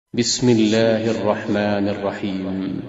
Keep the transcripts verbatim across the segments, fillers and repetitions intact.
بسم الله الرحمن الرحیم.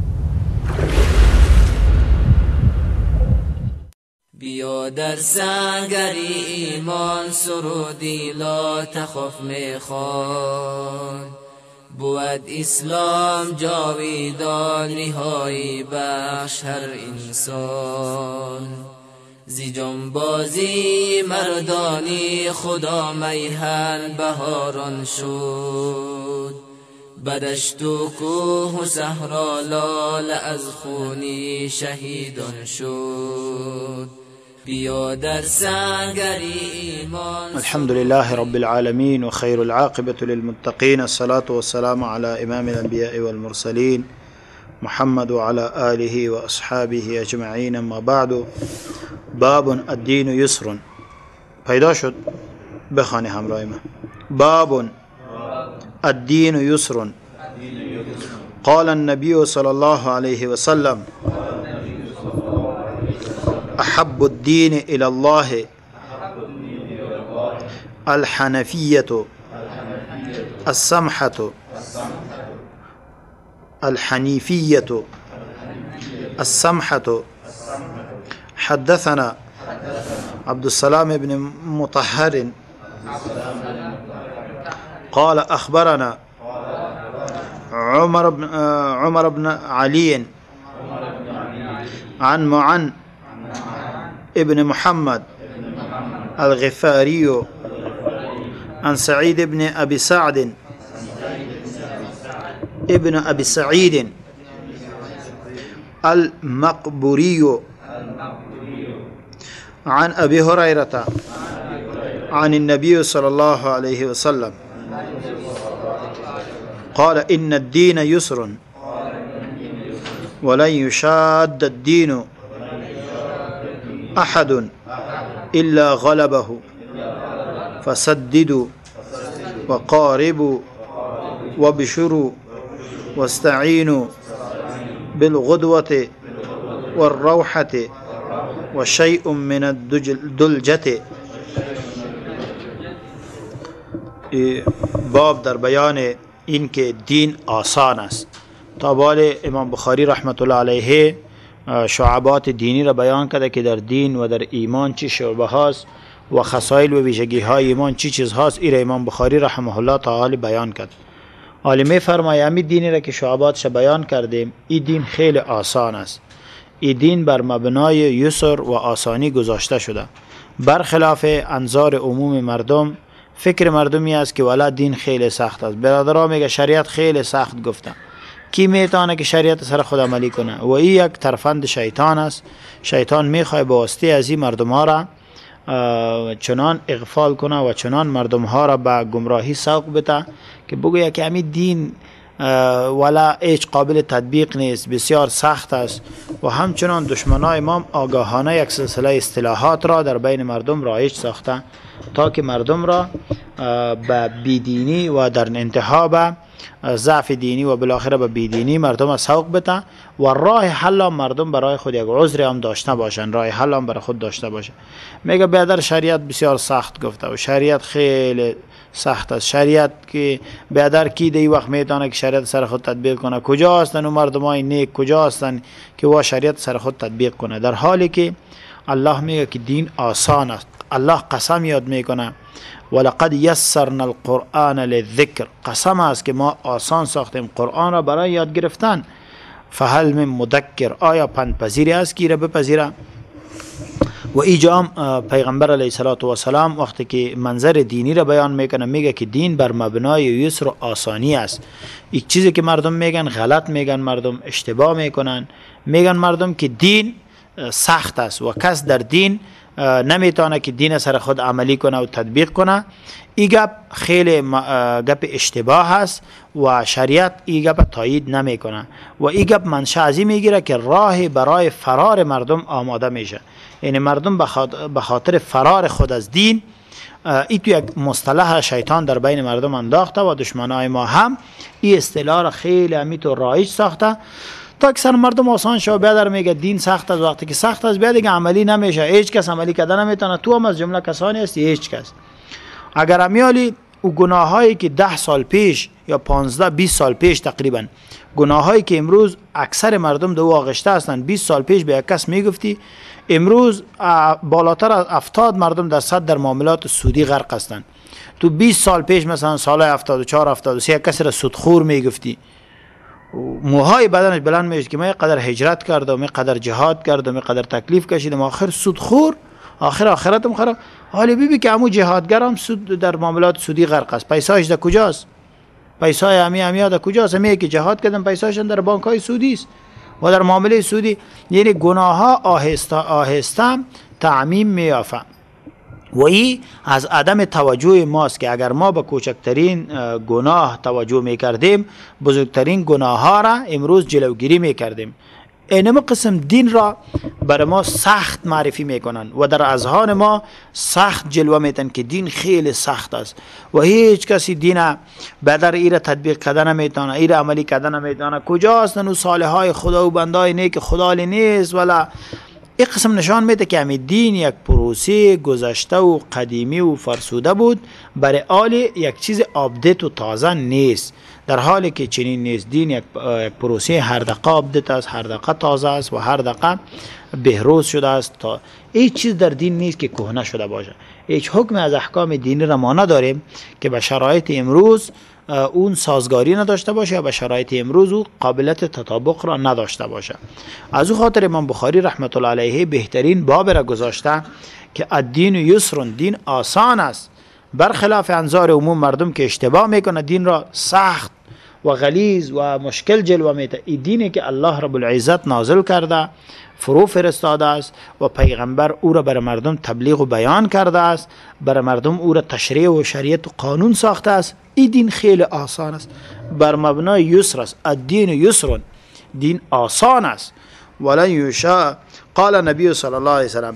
بیا در سنگری ایمان سرودی لا تخف میخوان، بود اسلام جاویدان نهایی بخش هر انسان. زی جنبازی مردانی خدا میهن بهاران شد، بدشت و کوه و صحرا لاله از خونی شهیدان شد. بیا در سنگری ایمان. الحمد لله رب العالمين وخير العاقبة للمتقين، الصلاة والسلام على إمام الأنبياء والمرسلين محمد وعلى آله وأصحابه أجمعين. اما بعد، باب الدين يسر. پیدا شد؟ بخوانی همراه من. باب الدين يسر. قال النبي صلى الله عليه وسلم: أحب الدين إلى الله الحنفية السمحة الحنيفية السمحة. حدثنا عبد السلام بن مطهر قال أخبرنا عمر بن عمر بن علي عن معن ابن محمد الغفاري عن سعيد بن أبي سعد ابن أبي سعيد المقبوري عن أبي هريرة عن النبي صلى الله عليه وسلم قال: إن الدين يسر ولن يشاد الدين أحد إلا غلبه، فسددوا وقاربوا وابشروا واستعينوا بالغدوة والروحة وشيء من الدلجة. باب در بیان این که دین آسان است. تا بال امام بخاری رحمت الله علیه شعبات دینی را بیان کرده که در دین و در ایمان چی شعبه هاست و خصایل و ویژگی های ایمان چی چیز هاست. این را امام بخاری رحمه الله تعالی بیان کرد. عالمه فرمایه همین دینی را که شعباتش بیان کردیم، این دین خیلی آسان است. این دین بر مبنای یسر و آسانی گذاشته شده، برخلاف انظار عموم مردم. فکر مردمی است که والا دین خیلی سخت است. برادرها میگه شریعت خیلی سخت گفته. کی میتونه که شریعت سر خود عملی کنه؟ و این یک ترفند شیطان است. شیطان میخواد به واسطه از این مردم ها را چنان اغفال کنه و چنان مردم ها را به گمراهی سوق بده که بگوید که همین دین ولا هیچ قابل تطبیق نیست، بسیار سخت است. و همچنان دشمنای امام آگاهانه یک سلسله اصطلاحات را در بین مردم رایج ساخته تا که مردم را به بیدینی و در انتها به ضعف دینی و بالاخره به بیدینی مردم را سوق بده و راه حل مردم برای خود یک عذر هم داشته باشن، راه حل هم برای خود داشته باشه. میگه بیادر شریعت بسیار سخت گفته و شریعت خیلی سخت است. شریعت که بیادر کی دی وقت میتونه که شریعت سر خود تطبیق کنه؟ کجا هستن اون مردمای نیک؟ کجا هستن که وا شریعت سر خود تطبیق کنه؟ در حالی که الله میگه که دین آسان است. الله قسم یاد میکنه: ولقد یسرنا القرآن للذکر. قسم است که ما آسان ساختیم قرآن را برای یاد گرفتن. فهل من مدکر، آیا پندپذیری است که را بپذیره؟ و اینجا هم پیغمبر علیه السلام وقتی که منظر دینی را بیان میکنه میگه که دین بر مبنای یسر و آسانی است. یک چیزی که مردم میگن غلط میگن، مردم اشتباه میکنن، میگن مردم که دین سخت است و کس در دین نمیتونه که دین سر خود عملی کنه و تطبیق کنه. این گپ خیلی گپ اشتباه است و شریعت این گپ تایید نمیکنه و این گپ منشأ از این میگیره که راه برای فرار مردم آماده میشه. یعنی مردم به خاطر فرار خود از دین، این تو یک مصطلح شیطان در بین مردم انداخته و دشمنای ما هم این اصطلاح را خیلی امیتو رایج ساخته تا اکثر مردم آسان شو. بیادر میگه دین سخت است. وقتی که سخت است بیاد دیگه عملی نمیشه، هیچ کس عملی کردن نمیتونه. تو هم از جمله کسانی هستی هیچ کس. اگر امیالی او گناه هایی که ده سال پیش یا پانزده بیست سال پیش تقریبا گناه هایی که امروز اکثر مردم دو آغشته هستند، بیست سال پیش به یک کس میگفتی امروز بالاتر از هفتاد مردم در صد در معاملات سودی غرق هستند. تو بیست سال پیش مثلا سال هفتاد و چهار هفتاد و سه یک کسی را سودخور میگفتی، موهای بدنش بلند میشه که من قدر هجرت کرده و من قدر جهاد کرده و من قدر تکلیف کشیدم، آخر سودخور، آخر آخرتم خراب. حالی بیبی که همو جهادگر هم سود در معاملات سودی غرق است، پیسایش در کجاست؟ پیسای امی امی در کجاست؟ همی که جهاد کردن پیسایشون در بانک های سودی است و در معامله سودی. یعنی گناه ها آهسته آهسته تعمیم میافه و این از عدم توجه ماست که اگر ما به کوچکترین گناه توجه میکردیم بزرگترین گناه ها را امروز جلوگیری میکردیم. اینم قسم دین را برای ما سخت معرفی میکنن و در اذهان ما سخت جلوه میتن که دین خیلی سخت است و هیچ کسی دین بدر ایره تطبیق کردن نمیتونه، ایره عملی کردن نمیتونه. کجا هستن اون صالح های خدا و بندای نیک خدا نیست؟ ولا این قسم نشان میده که همین دین یک پروسه گذشته و قدیمی و فرسوده بود، برای آل یک چیز آپدیت و تازه نیست. در حالی که چنین نیست، دین یک پروسه هر دقیقه آپدیت است، هر دقیقه تازه است و هر دقیقه بهروز شده است. تا هیچ چیز در دین نیست که کهنه شده باشه. هیچ حکم از احکام دینی را ما نداریم که به شرایط امروز اون سازگاری نداشته باشه یا به شرایط امروز او قابلیت تطابق را نداشته باشه. از او خاطر امام بخاری رحمت الله علیه بهترین باب را گذاشته که الدین یسر، دین آسان است، برخلاف انظار عموم مردم که اشتباه میکنه دین را سخت و غلیظ و مشکل جلوه میده. این دینی که الله رب العزت نازل کرده، فرو فرستاده است و پیغمبر او را برای مردم تبلیغ و بیان کرده است، برای مردم او را تشریع و شریعت و قانون ساخته است. این دین خیلی آسان است، بر مبنای یسر است. الدین یسر، دین آسان است. ولن یشاء قال نبی صلی الله علیه وسلم.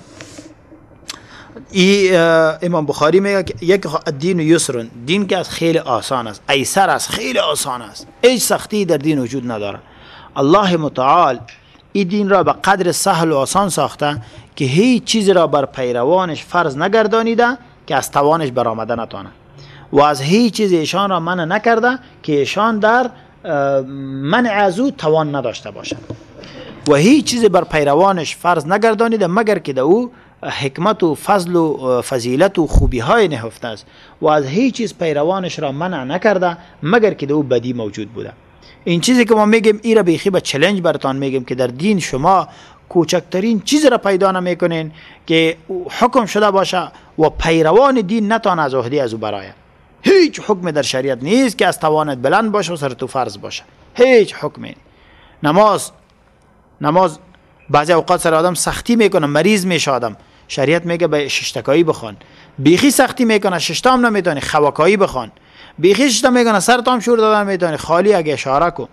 ای امام بخاری میگه که یک الدین یسر، دین که از خیلی آسان است، ایسر است، خیلی آسان است، هیچ سختی در دین وجود نداره. الله متعال این دین را به قدر سهل و آسان ساخته که هیچ چیز را بر پیروانش فرض نگردانیده که از توانش برآمده نتونه و از هیچ چیز ایشان را منع نکرده که ایشان در منع از او توان نداشته باشه و هیچ چیز بر پیروانش فرض نگردانیده مگر که در او حکمت و فضل و فضیلت و خوبی های نهفته است و از هیچ چیز پیروانش را منع نکرده مگر که در او بدی موجود بوده. این چیزی که ما میگیم این را بیخی به چلنج براتان میگیم که در دین شما کوچکترین چیز را پیدا نمیکنین که حکم شده باشه و پیروان دین نتان از عهده از او برای. هیچ حکم در شریعت نیست که از توانت بلند باشه و سر تو فرض باشه. هیچ حکمی. نماز نماز بعضی اوقات سر آدم سختی میکنه، مریض میشه آدم، شریعت میگه به ششتکایی بخوان. بیخی سختی میکنه، ششتام نمیتونی، خواکایی بخوان. بیخی ششتام میکنه، سرتام شور دادن میتونی، خالی اگه اشاره کن.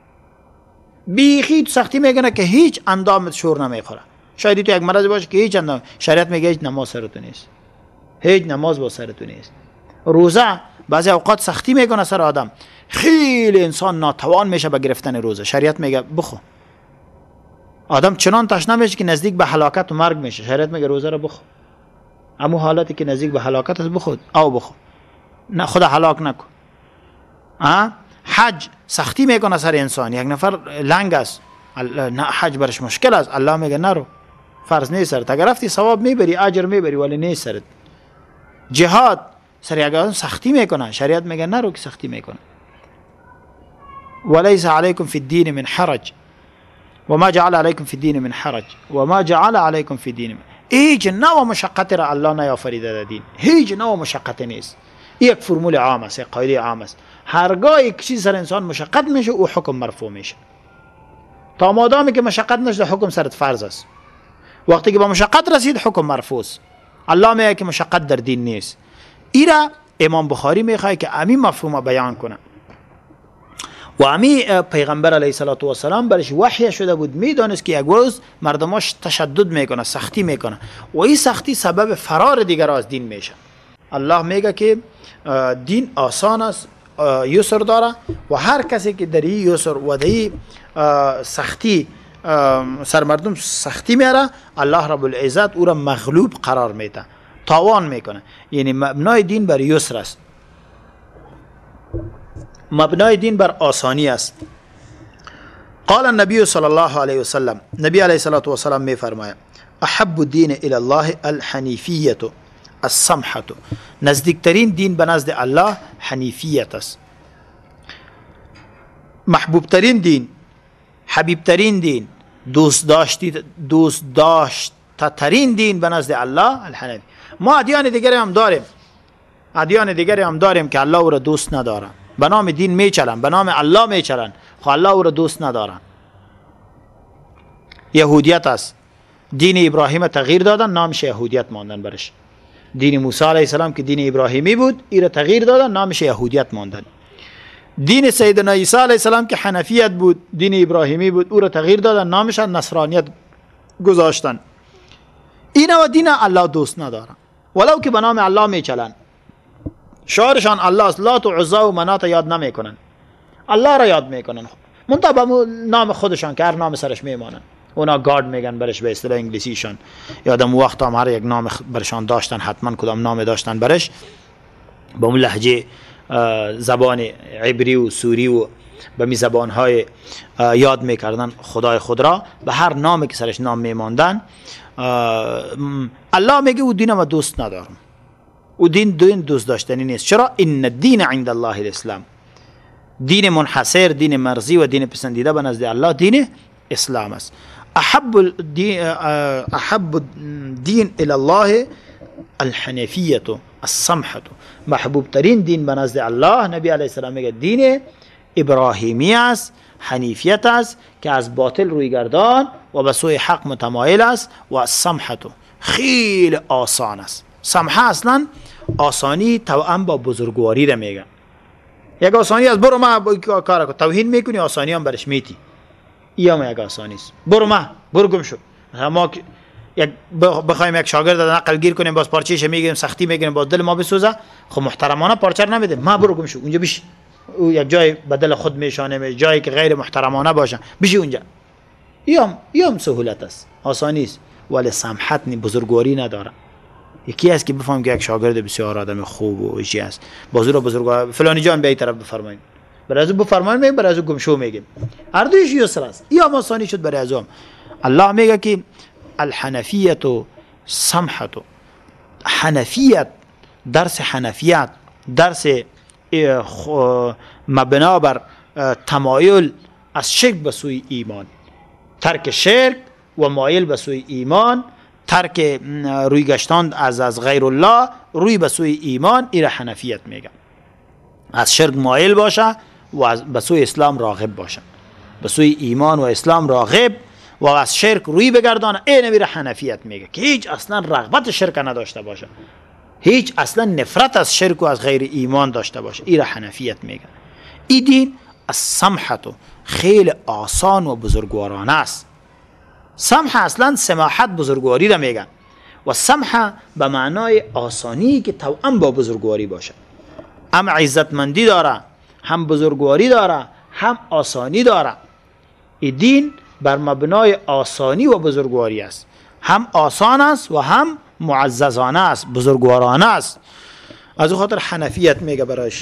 بیخی سختی میکنه که هیچ اندامت شور نمیخوره. شاید تو یک مرض باشه که هیچ اندام، شریعت میگه هیچ نماز سرتون نیست، هیچ نماز با سرتون نیست. روزه بعضی اوقات سختی میکنه سر آدم، خیلی انسان ناتوان میشه به گرفتن روزه، شریعت میگه بخو. آدم چنان تشنه میشه که نزدیک به هلاکت و مرگ میشه، شریعت میگه روزه رو بخو. اما حالتی که نزدیک به هلاکت است بخو او بخو، نه خدا هلاک نکن. ها حج سختی میکنه سر انسان، یک نفر لنگ است، نه حج برش مشکل است، الله میگه نرو، فرض نیست سرت، اگر رفتی ثواب میبری اجر میبری ولی نیست سرت. جهاد سر یک آدم سختی میکنه، شریعت میگه نرو که سختی میکنه. وليس عليكم في الدين من حرج وما جعل عليكم في الدين من حرج وما جعل عليكم في الدين من... هیچ نوع مشقت را الله نیافریده در دین، هیچ نوع مشقت نیست. یک فرمول عام است، یک قاعده عام است. هرگاه یک چیز سر انسان مشقت میشه او حکم مرفوع میشه. تا مادامی که مشقت نشده حکم سرت فرض است. وقتی که با مشقت رسید حکم مرفوع است. الله میگه که مشقت در دین نیست. ایرا امام بخاری میخواد که همین مفهوم بیان کنه. و امی پیغمبر علیه الصلاة و السلام برش وحی شده بود، میدانست که یک روز مردماش تشدد میکنه، سختی میکنه و این سختی سبب فرار دیگر از دین میشه. الله میگه که دین آسان است، یسر داره و هر کسی که در این یسر و در این سختی سر مردم سختی میاره، الله رب العزت او را مغلوب قرار میده، تاوان میکنه. یعنی مبنای دین بر یسر است. مبنای دین بر آسانی است. قال النبی صلی الله علیه وسلم، نبی علیه الصلاة والسلام می فرماید احب الدین الی الله الحنیفیة السمحة، نزدیکترین دین به نزد الله حنیفیت است. محبوب ترین دین، حبیب ترین دین، دوست داشتی دوست داشت ترین دین به نزد الله الحنیف. ما ادیان دیگری هم داریم، ادیان دیگری هم داریم که الله او را دوست نداره، به نام دین میچلن، به نام الله میچلن، خو الله او را دوست نداره. یهودیت است، دین ابراهیم تغییر دادن، نامش یهودیت ماندن برش. دین موسی علیه السلام که دین ابراهیمی بود، این را تغییر دادن، نامش یهودیت ماندن. دین سیدنا عیسی علیه السلام که حنفیت بود، دین ابراهیمی بود، او را تغییر دادن، نامش نصرانیت گذاشتن. اینا و دین الله دوست ندارن، ولو که به نام الله میچلن. شعارشان الله است، لات و عزا و منات یاد نمیکنن، الله را یاد میکنن، منتها به نام خودشان که هر نام سرش میمانن. اونا گارد میگن برش به اصطلاح انگلیسیشان. یادم وقت هم هر یک نام برشان داشتن، حتما کدام نام داشتن برش، با اون لهجه زبان عبری و سوری و به می زبان های یاد میکردن خدای خود را، به هر نامی که سرش نام میماندن. الله میگه او دین ما دوست ندارم، او دین دین دوست داشتنی نیست. چرا؟ ان الدین عند الله الاسلام، دین منحصر، دین مرضی و دین پسندیده به نزد الله دین اسلام است. احب الدین احب الدین الی الله الحنیفیة السمحة، محبوب ترین دین به نزد الله، نبی علیه السلام میگه دین ابراهیمی است، حنیفیت است که از باطل روی گردان و به سوی حق متمایل است. و السمحة خیلی آسان است. سمحه اصلا آسانی توأم با بزرگواری را میگن. یک آسانی است، برو ما کار کن، توهین میکنی آسانی هم برش میتی، این هم یک آسانی است. برو ما برو گم شو. ما یک بخوایم یک شاگرد نقل گیر کنیم، باز پارچه‌اش میگیریم، سختی میگیریم، باز دل ما بسوزه، خب محترمانه پارچه رو نمیدیم، ما برو گم شو اونجا بشی. او یک جای بدل خود میشانه، جایی که غیر محترمانه باشه بشی اونجا. یام یام سهولت است، آسانی است، ولی سمحت نی، بزرگواری نداره. یکی است که بفهم که یک شاگرد بسیار آدم خوب و چی است، بازو رو بزرگوار فلانی جان به این طرف بفرمایید، برای از بفرمایید میگیم، برای از گم شو میگیم، هر دویش یسر است. یا آسانی شد برای ازم. الله میگه که الحنفیت و سمحت، حنفیت، درس حنفیت، درس مبنا بر تمایل از شرک به سوی ایمان، ترک شرک و مایل به سوی ایمان، ترک روی گشتان از از غیر الله روی به سوی ایمان، این حنفیت میگه. از شرک مایل باشه و به سوی اسلام راغب باشه، به سوی ایمان و اسلام راغب و از شرک روی بگردانه، این میره حنفیت میگه که هیچ اصلا رغبت شرک نداشته باشه، هیچ اصلا نفرت از شرک و از غیر ایمان داشته باشه، این حنفیت میگه. این دین از سمحت خیلی آسان و بزرگوارانه است. سمح اصلا سماحت بزرگواری را میگن و سمح به معنای آسانی که توأم با بزرگواری باشه، هم عزتمندی داره، هم بزرگواری داره، هم آسانی داره. این دین بر مبنای آسانی و بزرگواری است، هم آسان است و هم معززانه است، بزرگوارانه است. از او خاطر حنفیت میگه برایش.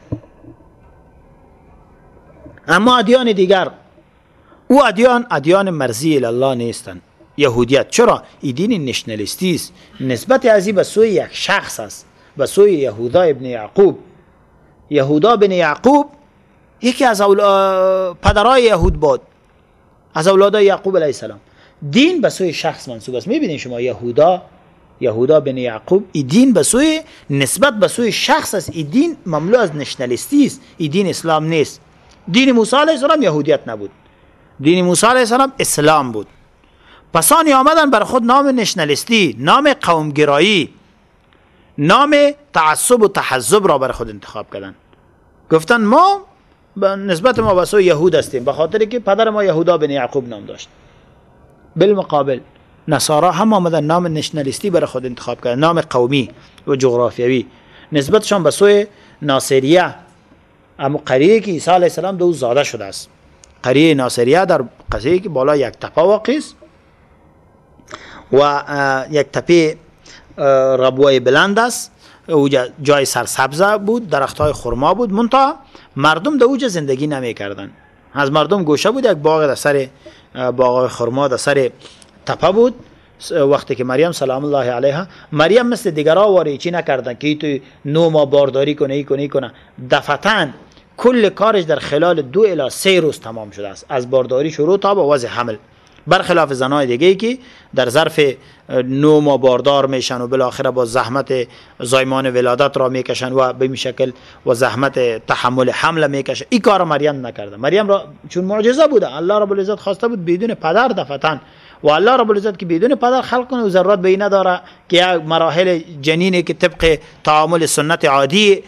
اما ادیان دیگر، او ادیان ادیان مرضی الله نیستند. یهودیت چرا؟ این دین نشنالیستی است، نسبت ازی به سوی یک شخص است، به سوی یهودا ابن یعقوب. یهودا ابن یعقوب یکی از پدرای یهود بود، از اولادای یعقوب علیه السلام. دین به سوی شخص منسوب است. میبینید شما یهودا یهودا بن یعقوب، این دین به سوی نسبت به سوی شخص است. این دین مملو از نشنالیستی است، این دین اسلام نیست. دین موسی علیه السلام یهودیت نبود، دین موسی علیه السلام اسلام بود. پسانی آمدن بر خود نام نشنالیستی، نام قومگرایی، نام تعصب و تحزب را بر خود انتخاب کردن. گفتن ما نسبت ما به سوی یهود هستیم، به خاطر که پدر ما یهودا بن یعقوب نام داشت. بالمقابل نصارا هم آمدن نام نشنالیستی برای خود انتخاب کردن، نام قومی و جغرافیایی، نسبتشان به سوی ناصریه، اما قریه که عیسی علیه السلام دو زاده شده است. قریه ناصریه در قضیه که بالا یک تپه واقع است و یک تپه ربوه بلند است اوجا جای سرسبز بود، درخت های خرما بود، منتها مردم در اوجا زندگی نمیکردن. از مردم گوشه بود یک باغ در سر باغ خرما در سر تپه بود. وقتی که مریم سلام الله علیها، مریم مثل دیگرها واری چی نکردن که تو نو ما بارداری کنه ای کنه ای کنه، دفعتاً کل کارش در خلال دو الی سه روز تمام شده است، از بارداری شروع تا به وضع حمل. برخلاف زنای دیگه ای که در ظرف نو ما باردار میشن و بالاخره با زحمت زایمان ولادت را میکشن و به این شکل و زحمت تحمل حمل میکشن. این کار مریم نکرده. مریم را چون معجزه بوده، الله رب العزت خواسته بود بدون پدر دفعتاً، و الله رب العزت که بدون پدر خلق کنه و ضرورت به این نداره که یک مراحل جنینی که طبق تعامل سنت عادی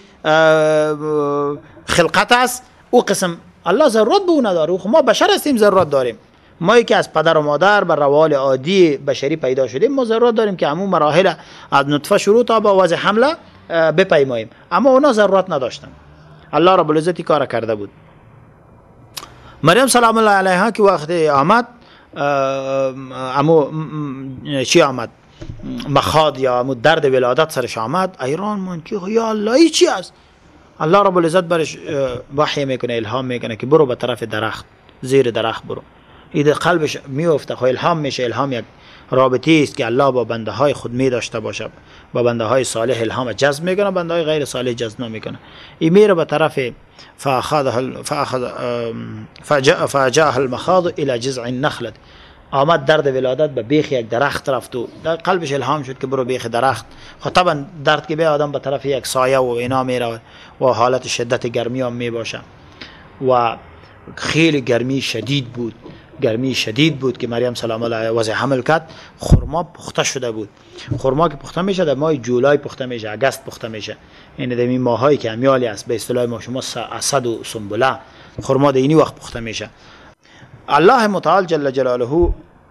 خلقت است او قسم الله ضرورت به اون نداره. ما بشر هستیم ضرورت داریم. ما که از پدر و مادر بر روال عادی بشری پیدا شدیم ما ضرورت داریم که همون مراحل از نطفه شروع تا به وضع حمله بپیماییم، اما اونا ضرورت نداشتن. الله رب العزت کار کرده بود. مریم سلام الله علیها که وقتی آمد امو چی آمد مخاض یا امو درد ولادت سرش آمد، ایران من که یا الله ای چی است؟ الله رب العزت برش وحی میکنه، الهام میکنه که برو به طرف درخت، زیر درخت برو. این قلبش میفته، خو الهام میشه. الهام یک رابطی است که الله با بنده های خود می داشته باشه، با بنده های صالح الهام جذب میکنه، بنده های غیر صالح جذب نمیکنه. این میره به طرف فاخذ فاخذ فجاء فجاء المخاض الى جذع النخله، آمد درد ولادت به بیخ یک درخت رفت و در قلبش الهام شد که برو بیخ درخت. خب طبعا درد که به آدم به طرف یک سایه و اینا میره و حالت شدت گرمی هم می باشه و خیلی گرمی شدید بود. گرمی شدید بود که مریم سلام الله علیها وضع حمل کرد. خرما پخته شده بود. خرما که پخته میشه در ماه جولای پخته میشه، اگست پخته میشه، یعنی در این ماهایی که امیالی است به اصطلاح ما شما اسد و سنبله، خرما در اینی وقت پخته میشه. الله متعال جل جلاله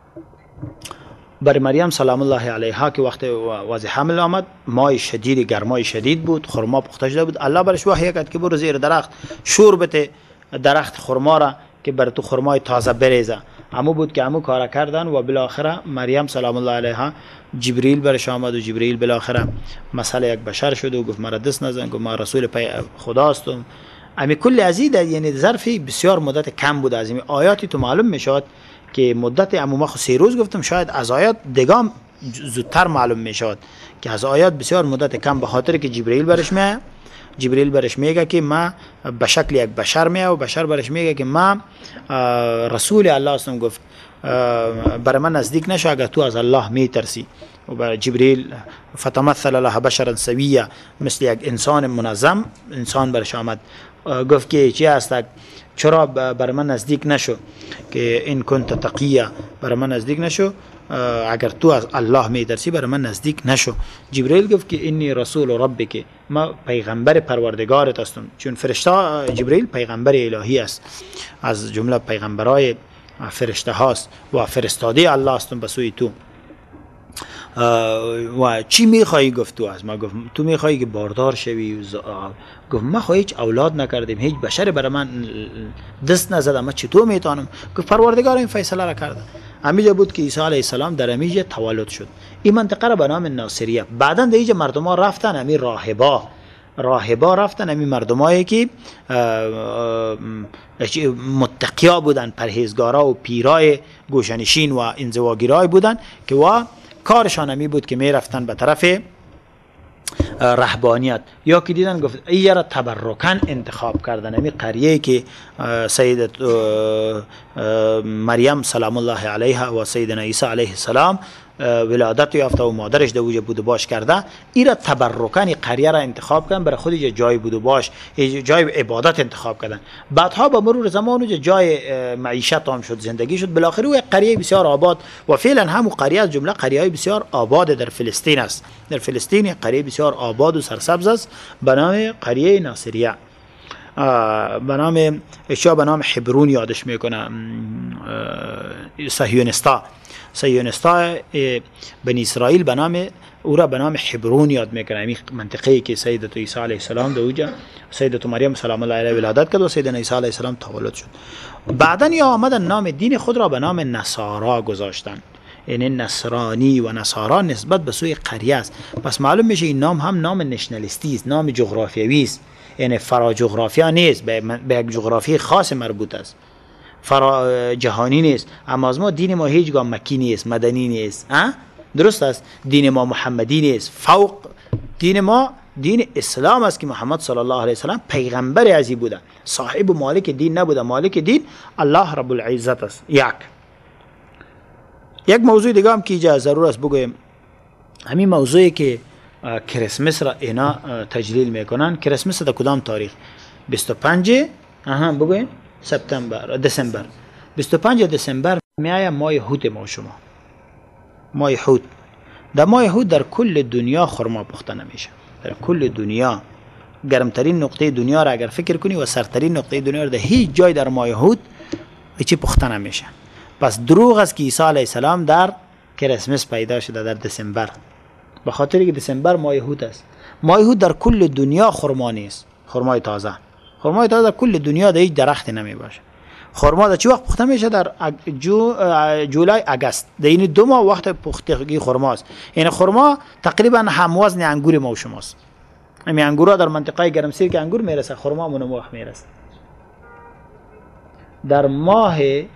بر مریم سلام الله علیها که وقت وضع حمل آمد، ماه شدید گرمای شدید بود، خرما پخته شده بود. الله برش وحی کرد که برو زیر درخت شور بده درخت خرما را که بر تو خرمای تازه بریزه. همو بود که همو کار کردن و بالاخره مریم سلام الله علیها جبریل برش آمد و جبریل بالاخره مسئله یک بشر شد و گفت مرا دست نزن، گفت ما رسول پی خداستم. امی کل ازید یعنی ظرفی بسیار مدت کم بود. از این آیاتی تو معلوم میشد که مدت عموما خو سه روز گفتم، شاید از آیات دگام زودتر معلوم میشد که از آیات بسیار مدت کم، به خاطر که جبریل برش میه جبریل برش میگه که ما به شکل یک بشر میه و بشر برش میگه که ما رسول الله هستم. گفت برای من نزدیک نشو اگر تو از الله میترسی. و برای جبریل فتمثل له بشرا سویا، مثل یک انسان منظم انسان برش آمد. گفت که چی هست؟ چرا برای من نزدیک نشو که این کنت تقیه، برای من نزدیک نشو اگر تو از الله میترسی برای من نزدیک نشو. جبریل گفت که انی رسول ربک، ما پیغمبر پروردگارت هستم. چون فرشته جبریل پیغمبر الهی است، از جمله پیغمبرای فرشته هاست و فرستاده الله هستم به سوی تو. و چی میخوایی؟ گفت تو از ما. گفت تو میخوایی که باردار شوی؟ گفت ما خو هیچ اولاد نکردیم، هیچ بشر برای من دست نزد، ما چطور میتونم؟ گفت پروردگار این فیصله را کرده. امیجا بود که عیسی علیه السلام در امیجا تولد شد. این منطقه را به نام ناصریه. بعدا در اینجا مردم ها رفتن، امی راهبا راهبا رفتن، امی مردمایی که متقیا بودن، پرهیزگارا و پیرای گوشنشین و انزواگیرای بودن که و کارشان امی بود که می رفتن به طرف رهبانیت. یا که دیدن گفت این را تبرکن انتخاب کردن. امی قریه که سیدت مریم سلام الله علیها و سیدنا عیسی علیه السلام ولادت یافته و مادرش در اوجا بود و باش کرده، این را تبرکن قریه را انتخاب کردن، برای خود جای بود و باش جای عبادت انتخاب کردن. بعدها با مرور زمان اوجا جای معیشت هم شد، زندگی شد. بالاخره او یک قریه بسیار آباد و فعلا هم قریه از جمله قریه های بسیار آباد در فلسطین است. در فلسطین یک قریه بسیار آباد و سرسبز است به نام قریه ناصریه. به نام اشیا به نام حبرون یادش میکنه، صهیونستا صهیونستا بنی اسرائیل به نام او را به نام حبرون یاد میکنه. این منطقه‌ای که سیدت عیسی علیه السلام در اوجا سیدت مریم سلام الله علیها ولادت کرد و سیدنا عیسی علیه السلام تولد شد. بعدن یا آمدن نام دین خود را به نام نصارا گذاشتن. یعنی نصرانی و نصارا نسبت به سوی قریه است. پس معلوم میشه این نام هم نام نشنالیستی است، نام جغرافیایی است، یعنی فرا جغرافیا نیست، به یک جغرافی خاص مربوط است، فرا جهانی نیست. اما از ما دین ما هیچگاه مکی نیست، مدنی نیست، ها درست است. دین ما محمدی نیست، فوق دین ما دین اسلام است که محمد صلی الله علیه و سلم پیغمبر ازی بوده، صاحب و مالک دین نبوده. مالک دین الله رب العزت است. یک یک موضوع دیگه هم که اینجا ضرور است بگویم، همین موضوعی که کریسمس را اینا تجلیل میکنن. کریسمس در کدام تاریخ؟ بیست و پنج آها بگویم سپتامبر دسامبر بیست و پنج دسامبر میایه ماه هوت ما شما. ماه هوت، در ماه هوت در کل دنیا خرما پخته نمیشه. در کل دنیا گرمترین نقطه دنیا را اگر فکر کنی و سرترین نقطه دنیا را در هیچ جای در ماه هوت چی پخته نمیشه. پس دروغ است که عیسی علیه السلام در کریسمس پیدا شده در دسامبر، به خاطر که دسامبر ماه هوت است. ماه هوت در کل دنیا خرما نیست، خرمای تازه. خرمای تازه در کل دنیا در هیچ درخت نمی باشه. خرما در چه وقت پخته میشه؟ در جو جولای اگست، در این دو ماه وقت پختگی خرما است. این خرما تقریبا هموزن انگور ما و شماست. همین انگورا در منطقه گرمسیر که انگور میرسه، خرما مون وقت میرسه. در ماه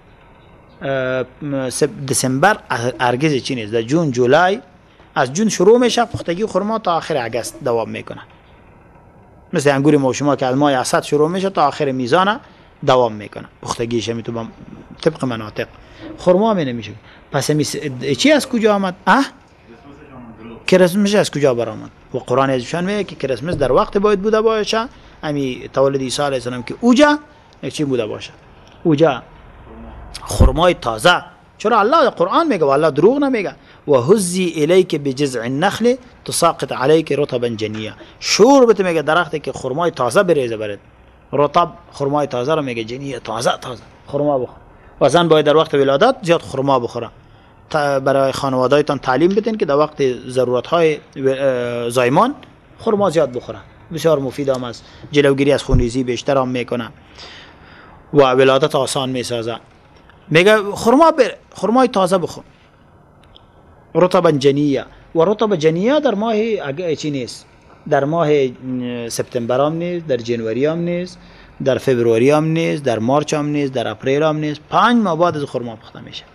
دسامبر هرگز چی نیست. در جون جولای، از جون شروع میشه پختگی خرما تا آخر اگست دوام میکنه. مثل انگور ما و شما که از ماه اسد شروع میشه تا آخر میزان دوام میکنه پختگیش. می تو طبق مناطق خرما می نمیشه. پس چی از کجا آمد؟ اه کریسمس از کجا برآمد؟ و قرآن عزیزشان میگه که کریسمس در وقت باید بوده باشه، امی تولد عیسی علیه السلام که اوجا چی بوده باشه؟ اوجا خرمای تازه. چرا الله قرآن میگه و الله دروغ نمیگه. و هزی الیک بجذع النخل تساقط علیک رطبا جنیا. شور بهت میگه درختی که خرمای تازه بریزه برات. رطب خرمای تازه رو میگه جنیا، تازه تازه خرما بخور. و زن باید در وقت ولادت زیاد خرما بخوره. برای خانوادهایتان تعلیم بدین که در وقت ضرورت های زایمان خرما زیاد بخوره. بسیار مفید هم است، جلوگیری از خونریزی بیشتر هم میکنه و ولادت آسان میسازه. میگه خرما بر خرمای تازه بخور. رطبا جنیا. و رطب جنیا در ماه اگه چی نیست، در ماه سپتامبر هم نیست، در جنوری هم نیست، در فوریه هم نیست، در مارچ هم نیست، در اپریل هم نیست. پنج ماه بعد از خرما پخته میشه.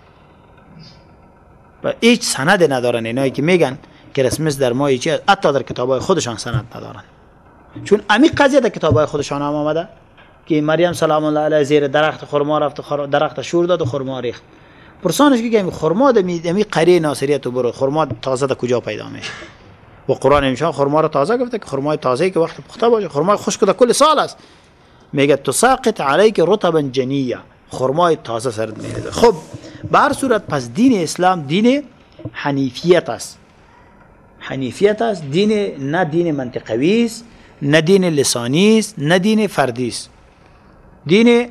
و هیچ سند ندارن اینایی که میگن کریسمس در ماه چی، حتی در کتابای خودشان سند ندارن. چون امی قضیه در کتابای خودشان هم آمده که مریم سلام الله علیها زیر درخت خرما رفت، درخت شور داد و خرما ریخت. پرسانش که می خرما د می قریه ناصریت تو برو، خرما تازه در کجا پیدا میشه؟ و قرآن میشه خرما رو تازه گفته که خرمای تازه که وقت پخته باشه، خرمای خشک در کل سال است. میگه تساقط علیک رطبا جنیا، خرمای تازه سرت میریزه. خب به هر صورت پس دین اسلام دین حنیفیت است. حنیفیت است، دین نه دین منطقوی است، نه دین لسانی است، نه دین فردی است. دین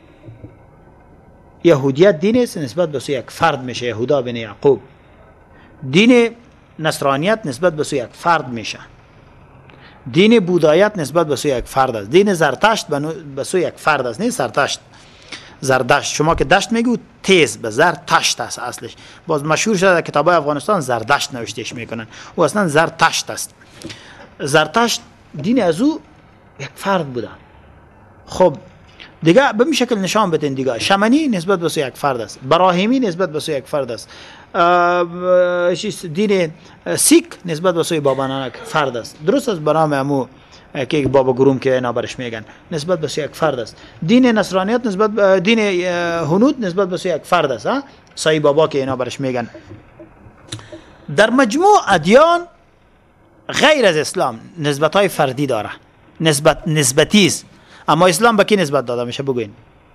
یهودیت دین است نسبت به سوی یک فرد میشه، یهودا بن یعقوب. دین نصرانیت نسبت به سوی یک فرد میشه. دین بودایت نسبت به سوی یک فرد است. دین زرتشت به سوی یک فرد است، نه زرتشت. زردشت شما که دشت میگو تیز به زرتشت است اصلش. باز مشهور شده در کتابای افغانستان زردشت نوشتهش میکنن و اصلا زرتشت است. زرتشت دین از او یک فرد بوده. خب دیگه به این شکل نشان بدین دیگه. شمنی نسبت به سوی یک فرد است، براهیمی نسبت به سوی یک فرد است، دین سیک نسبت به سوی بابا نانک فرد است. درست است، برام امو که بابا گروم که اینا برش میگن نسبت به سوی یک فرد است. دین نصرانیت نسبت به دین هنود نسبت به سوی یک فرد است، ها سای بابا که اینا برش میگن. در مجموع ادیان غیر از اسلام نسبت های فردی داره، نسبت نسبتی است. اما اسلام به کی نسبت داده میشه بگوین؟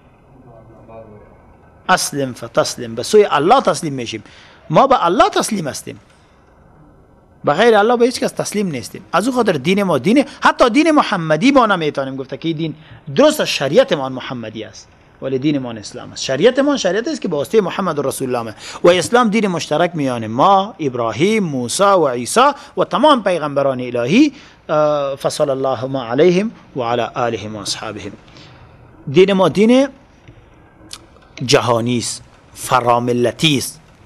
اسلم فتسلم، به سوی الله تسلیم میشیم. ما به الله تسلیم هستیم، به غیر الله به هیچ کس تسلیم نیستیم. از او خاطر دین ما دین، حتی دین محمدی ما نمیتونیم گفت که دین درست، شریعت ما محمدی است ولی دین ما اسلام است. شریعت ما شریعت است که به واسطه محمد رسول الله و اسلام دین مشترک میان ما، ابراهیم، موسی و عیسی و تمام پیغمبران الهی فصل الله ما علیهم و علی آلهم و اصحابهم. دین ما دین جهانی است، فراملتی است.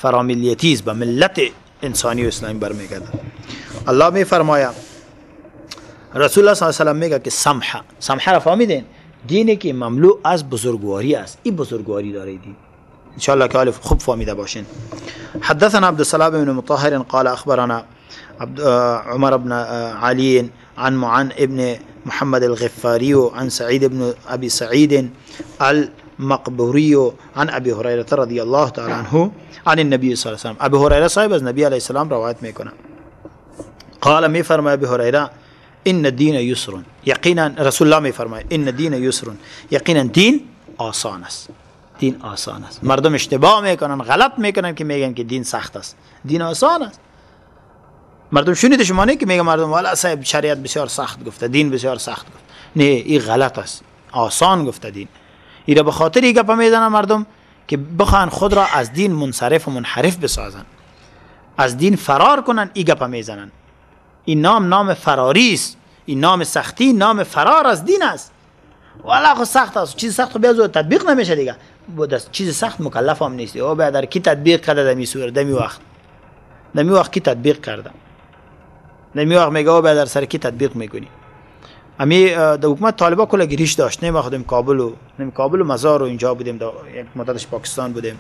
فرامیلیتی است، به ملت انسانی و اسلامی برمیگرده. الله می فرماید، رسول الله صلی الله علیه و میگه که سمح سمح را فهمیدین؟ دینی که مملو از بزرگواری است. این بزرگواری داره دین. ان شاء الله که حال خوب فهمیده باشین. حدثنا عبد السلام بن مطهر قال اخبرنا عبد عمر بن علي عن معن ابن محمد الغفاري عن سعيد بن ابي سعيد المقبوري عن ابي هريره رضي الله تعالى عنه عن النبي صلى الله عليه وسلم. ابي هريره صاحب از نبی علیه السلام روایت میکنه. قال می فرمای ابي هريره ان الدين يسر، یقینا رسول الله می فرمای ان الدين يسر، یقینا دین آسان است. دین آسان است. مردم اشتباه میکنن، غلط میکنن که میگن که دین سخت است. دین آسان است. مردم شنیده شما نه که میگه مردم والا صاحب شریعت بسیار سخت گفته، دین بسیار سخت گفته. نه، این غلط است. آسان گفته دین. اینا به خاطر این گپ میزنن مردم که بخوان خود را از دین منصرف و منحرف بسازن، از دین فرار کنن. این گپ میزنن. این نام نام فراری است. این نام سختی نام فرار از دین است. والا خو سخت است. چیز سخت بیا زود تطبیق نمیشه دیگه. بود چیز سخت مکلف هم نیست. او بعد در کی تطبیق کرده دمی سور دمی وقت دمی وقت کی تطبیق کرده دمی وقت میگه او بعد در سر کی تطبیق میکنی. امی د حکومت طالبا کلا گریش داشت. نه ما خودم کابل و نم کابل و مزار و اینجا بودیم، یک مدتش پاکستان بودیم.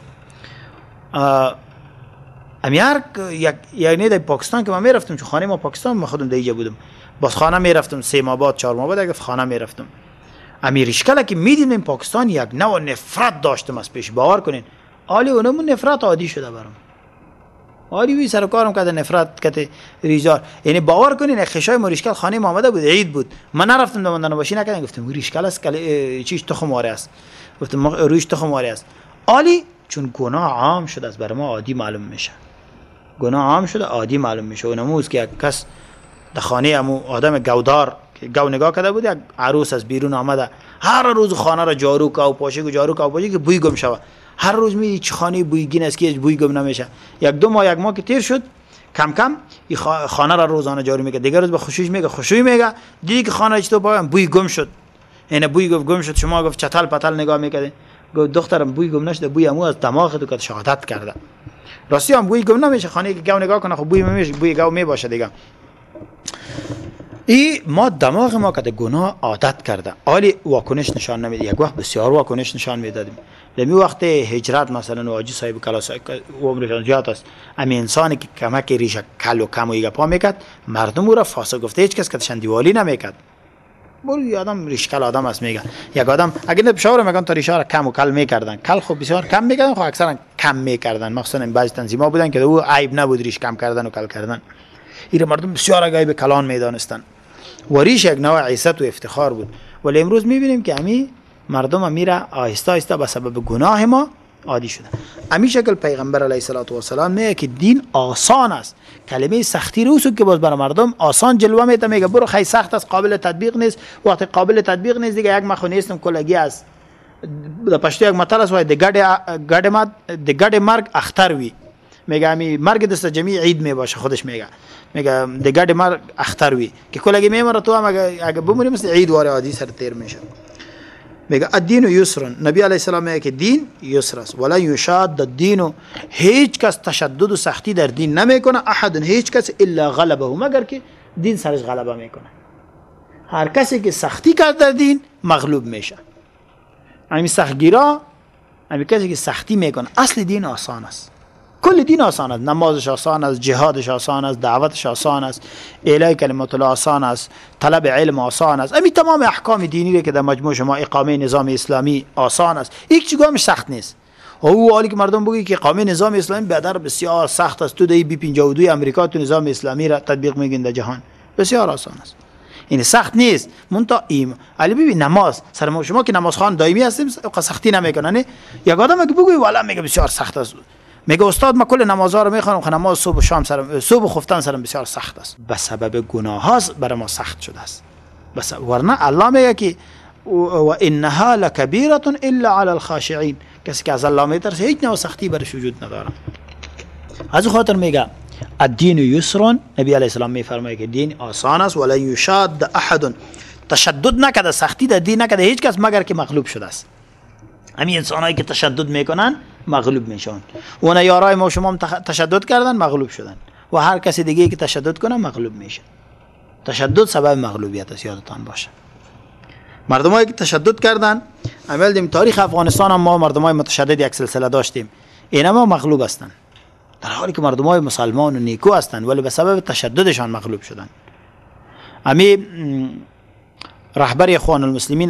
امی هر یک یعنی در پاکستان که ما میرفتم، چون خانه ما پاکستان، ما خودم دیگه بودم، باز خانه میرفتم سه ماه بعد چهار ماه بعد اگه خانه میرفتم. امی ریشکلا که میدیم این پاکستان یک نوع نفرت داشتم از پیش. باور کنین عالی اونمون نفرت عادی شده برام. عالی وی سر کارم کرده نفرت کته ریزار. یعنی باور کنین خشای ما ریشکل خانه ما آمده بود، عید بود، من نرفتم دومندن باشی نکردم، گفتم ریشکل است کله چیش تخم واره است، گفتم ما رویش تخم واره است. عالی چون گناه عام شده است برای ما عادی معلوم میشه. گناه عام شده عادی معلوم میشه. اونموز که کس در خانه امو آدم گودار که گو نگاه کرده بود، یک عروس از بیرون آمده، هر روز خانه را جارو کا و پاشه کو جارو کا و پاشه که بوی گم شود. هر روز می چه خانه بویگین است که بوی گم نمیشه. یک دو ماه یک ماه که تیر شد، کم کم این خانه را روزانه جارو میکنه. دیگه روز به خوشیش میگه خوشی میگه، دیگه که خانه چطور پایم بوی گم شد. یعنی بوی گم شد. شما گفت چتل پتل نگاه میکردین، گفت دخترم بوی گم نشده، بوی امو از دماغ تو که شهادت کرده. راستی هم بوی گم نمیشه. خانه که گو نگاه کنه خب بوی میشه، بوی گو میباشه دیگه. ای ما دماغ ما که گناه عادت کرده، عالی واکنش نشان نمیده. یک وقت بسیار واکنش نشان میدادیم. لمی وقت هجرت مثلا واجی صاحب کلاس و عمرشان زیاد است، امی انسانی که کمک ریشه کل و کم و ایگا پا میکرد، مردم او را فاسق گفته، هیچ کس کتشان دیوالی نمیکرد. برو آدم ریشکل آدم است میگه. یک آدم اگه نه بشاور میگن تا ریشه را کم و کل میکردن، کل خب بسیار کم میکردن، خب اکثرا کم میکردن. مثلا بعضی تنظیم‌ها بودن که او عیب نبود ریش کم کردن و کل کردن. این مردم بسیار عیب کلان میدانستن. و ریش یک نوع عزت و افتخار بود. ولی امروز میبینیم که امی مردم امیره آهسته آهسته به سبب گناه ما عادی شده. امی شکل پیغمبر علیه الصلاة و السلام میگه که دین آسان است. کلمه سختی رو که باز برای مردم آسان جلوه میده، میگه برو خیلی سخت است، قابل تطبیق نیست. وقتی قابل تطبیق نیست دیگه یک مخو نیستم کلگی است. در پشتو یک مطلب است وای دگرد ما دگرد مرگ اختر وی. میگه امی مرگ دست جمعی عید می باشه. خودش میگه میگه دگرد مرگ اختر وی که کلگی میمره تو هم اگه اگه بمونی مثل عید واره عادی سر تیر میشه. میگه الدین یسر. نبی علیه السلام میگه که دین یسر است. ولا یشاد الدین، هیچ کس تشدد و سختی در دین نمیکنه. احد، هیچ کس، الا غلبه، مگر که دین سرش غلبه میکنه. هر کسی که سختی کرد در دین مغلوب میشه. همین سختگیرا، همین کسی که سختی میکنه. اصل دین آسان است. کل دین آسان است. نمازش آسان است، جهادش آسان است، دعوتش آسان است، اعلای کلمت الله آسان است، طلب علم آسان است. امی تمام احکام دینی که در مجموع شما اقامه نظام اسلامی آسان است. یک چیزی سخت نیست. او حالی که مردم بگی که اقامه نظام اسلامی بدر بسیار سخت است، تو دی بی پنجاه و دو امریکا تو نظام اسلامی را تطبیق میگین در جهان، بسیار آسان است. این سخت نیست. مونتا ایم علی ببین نماز سر ما شما که نماز خوان دائمی هستیم سختی نمیکنن. یک آدم که بگوی والا میگه بسیار سخت است، میگه استاد ما کل نمازها رو میخوانم، خب نماز صبح و شام سرم، صبح و خفتن سرم بسیار سخت است. به سبب گناه هاست برای ما سخت شده است. بس ورنه الله میگه که و انها لکبیره الا علی الخاشعین، کسی که از الله میترسه هیچ نوع سختی برش وجود نداره. از خاطر میگه الدین یسر. نبی علیه السلام میفرمایه که دین آسان است. ولا یشاد احد، تشدد نکده، سختی در دین نکده هیچ کس مگر که مغلوب شده است. همین انسانایی که تشدد میکنن مغلوب میشن. اون یارای ما شما تشدد کردن مغلوب شدن و هر کسی دیگه که تشدد کنه مغلوب میشه. تشدد سبب مغلوبیت است، یادتان باشه. مردمایی که تشدد کردن، اول دیم تاریخ افغانستان هم ما مردمای متشدد یک سلسله داشتیم، اینا ما مغلوب هستند، در حالی که مردمای مسلمان و نیکو هستند ولی به سبب تشددشان مغلوب شدند. امی رهبر اخوان المسلمین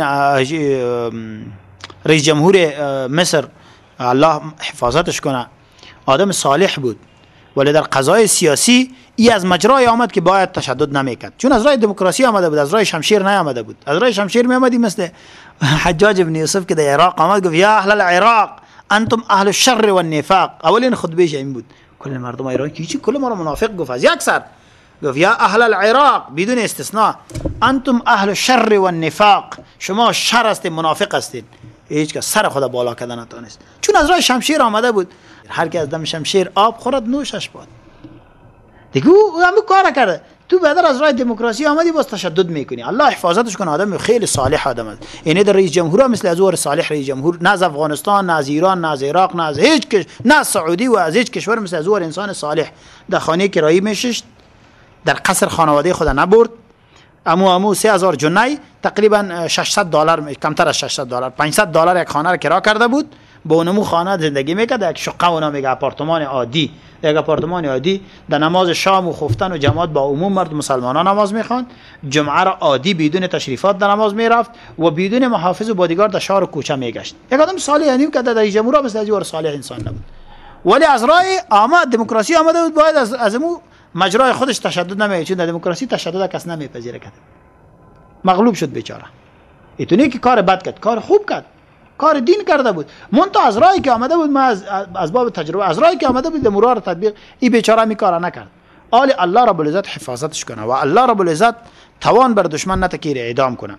رئیس جمهور مصر الله حفاظتش کنه آدم صالح بود، ولی در قضای سیاسی ای از مجرای آمد که باید تشدد نمیکرد، چون از راه دموکراسی آمده بود، از راه شمشیر نیامده بود. از راه شمشیر می آمدی مثل حجاج ابن یوسف که در عراق آمد گفت یا اهل العراق انتم اهل الشر والنفاق. اولین خطبهش این بود. کل مردم ایران کی چی کل ما رو منافق گفت، از یک سر گفت یا اهل العراق بدون استثناء انتم اهل الشر والنفاق، شما شر هستید، منافق هستید. هیچ کس سر خود بالا کردن نتونست، چون از راه شمشیر آمده بود. هر کی از دم شمشیر آب خورد نوشش باد. دیگه او همه کار کرده. تو بعد از راه دموکراسی آمدی باز تشدد میکنی. الله حفاظتش کنه، آدم خیلی صالح آدم است. اینه در رئیس جمهور مثل از اور صالح رئیس جمهور، نه از افغانستان، نه از ایران، نه از عراق، نه از هیچ کش، نه از سعودی و از هیچ کشور مثل از اور انسان صالح. در خانه کرایی میشش، در قصر خانواده خود نبرد. امو امو سه هزار جنی تقریبا ششصد دلار، کمتر از ششصد دلار، پانصد دلار یک خانه را کرا کرده بود. با اونمو خانه زندگی میکرد. یک شقه اونا میگه آپارتمان عادی، یک آپارتمان عادی. در نماز شام و خفتن و جماعت با عموم مرد مسلمانان نماز میخواند. جمعه را عادی بدون تشریفات در نماز میرفت و بدون محافظ و بادیگارد در شهر و کوچه میگشت. یک آدم صالح یعنی که در جمهور مثل از صالح انسان نبود، ولی از راه آمد دموکراسی آمده بود. باید از از مو مجرای خودش تشدد نمیکنه، چون در دموکراسی تشدد کس نمیپذیره. کرد مغلوب شد بیچاره. ایتونی که کار بد کرد، کار خوب کرد، کار دین کرده بود. منتها از راهی که آمده بود، ما از از باب تجربه از راهی که آمده بود مرور تطبیق این بیچاره می کارا نکرد. آل الله رب العزت حفاظتش کنه و الله رب العزت توان بر دشمن نتکیر اعدام کنه.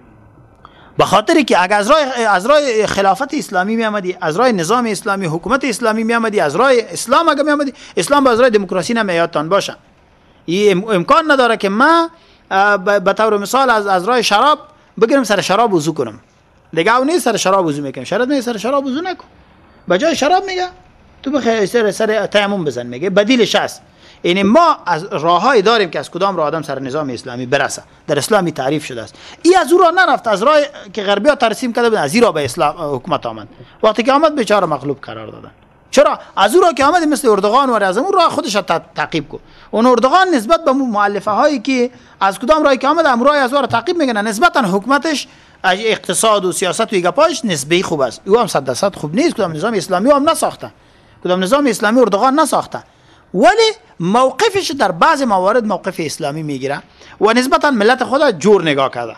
به خاطری که اگر از راه از راه خلافت اسلامی می آمدی، از راه نظام اسلامی، حکومت اسلامی می آمدی، از راه اسلام اگه می آمدی، اسلام به از راه دموکراسی نمیادتان باشه. این امکان نداره که ما به طور مثال از از راه شراب بگیرم سر شراب وضو کنم. دیگه اون نیست سر شراب وضو میکنم، شرط میگه سر شراب وضو نکن، به جای شراب میگه تو بخیر سر سر تیمم بزن، میگه بدیلش هست. یعنی ما از راههایی داریم که از کدام راه آدم سر نظام اسلامی برسه. در اسلامی تعریف شده است. این از اون راه نرفت، از راه که غربی‌ها ترسیم کرده بودن، از این راه به اسلام حکومت آمد. وقتی که آمد بیچاره مغلوب قرار دادن. چرا؟ از اون راه که آمد مثل اردوغان و از اون راه خودش تعقیب کو. اون اردوغان نسبت به مؤلفه هایی که از کدام راهی که آمد امروز از اون تعقیب میکنه، نسبتا حکومتش اقتصاد و سیاست و ایگا پاش نسبی خوب است. او هم صد درصد خوب نیست. کدام نظام اسلامی هم نساخته، کدام نظام اسلامی اردوغان نساخته، ولی موقفش در بعض موارد موقف اسلامی میگیره و نسبتا ملت خود جور نگاه کرده.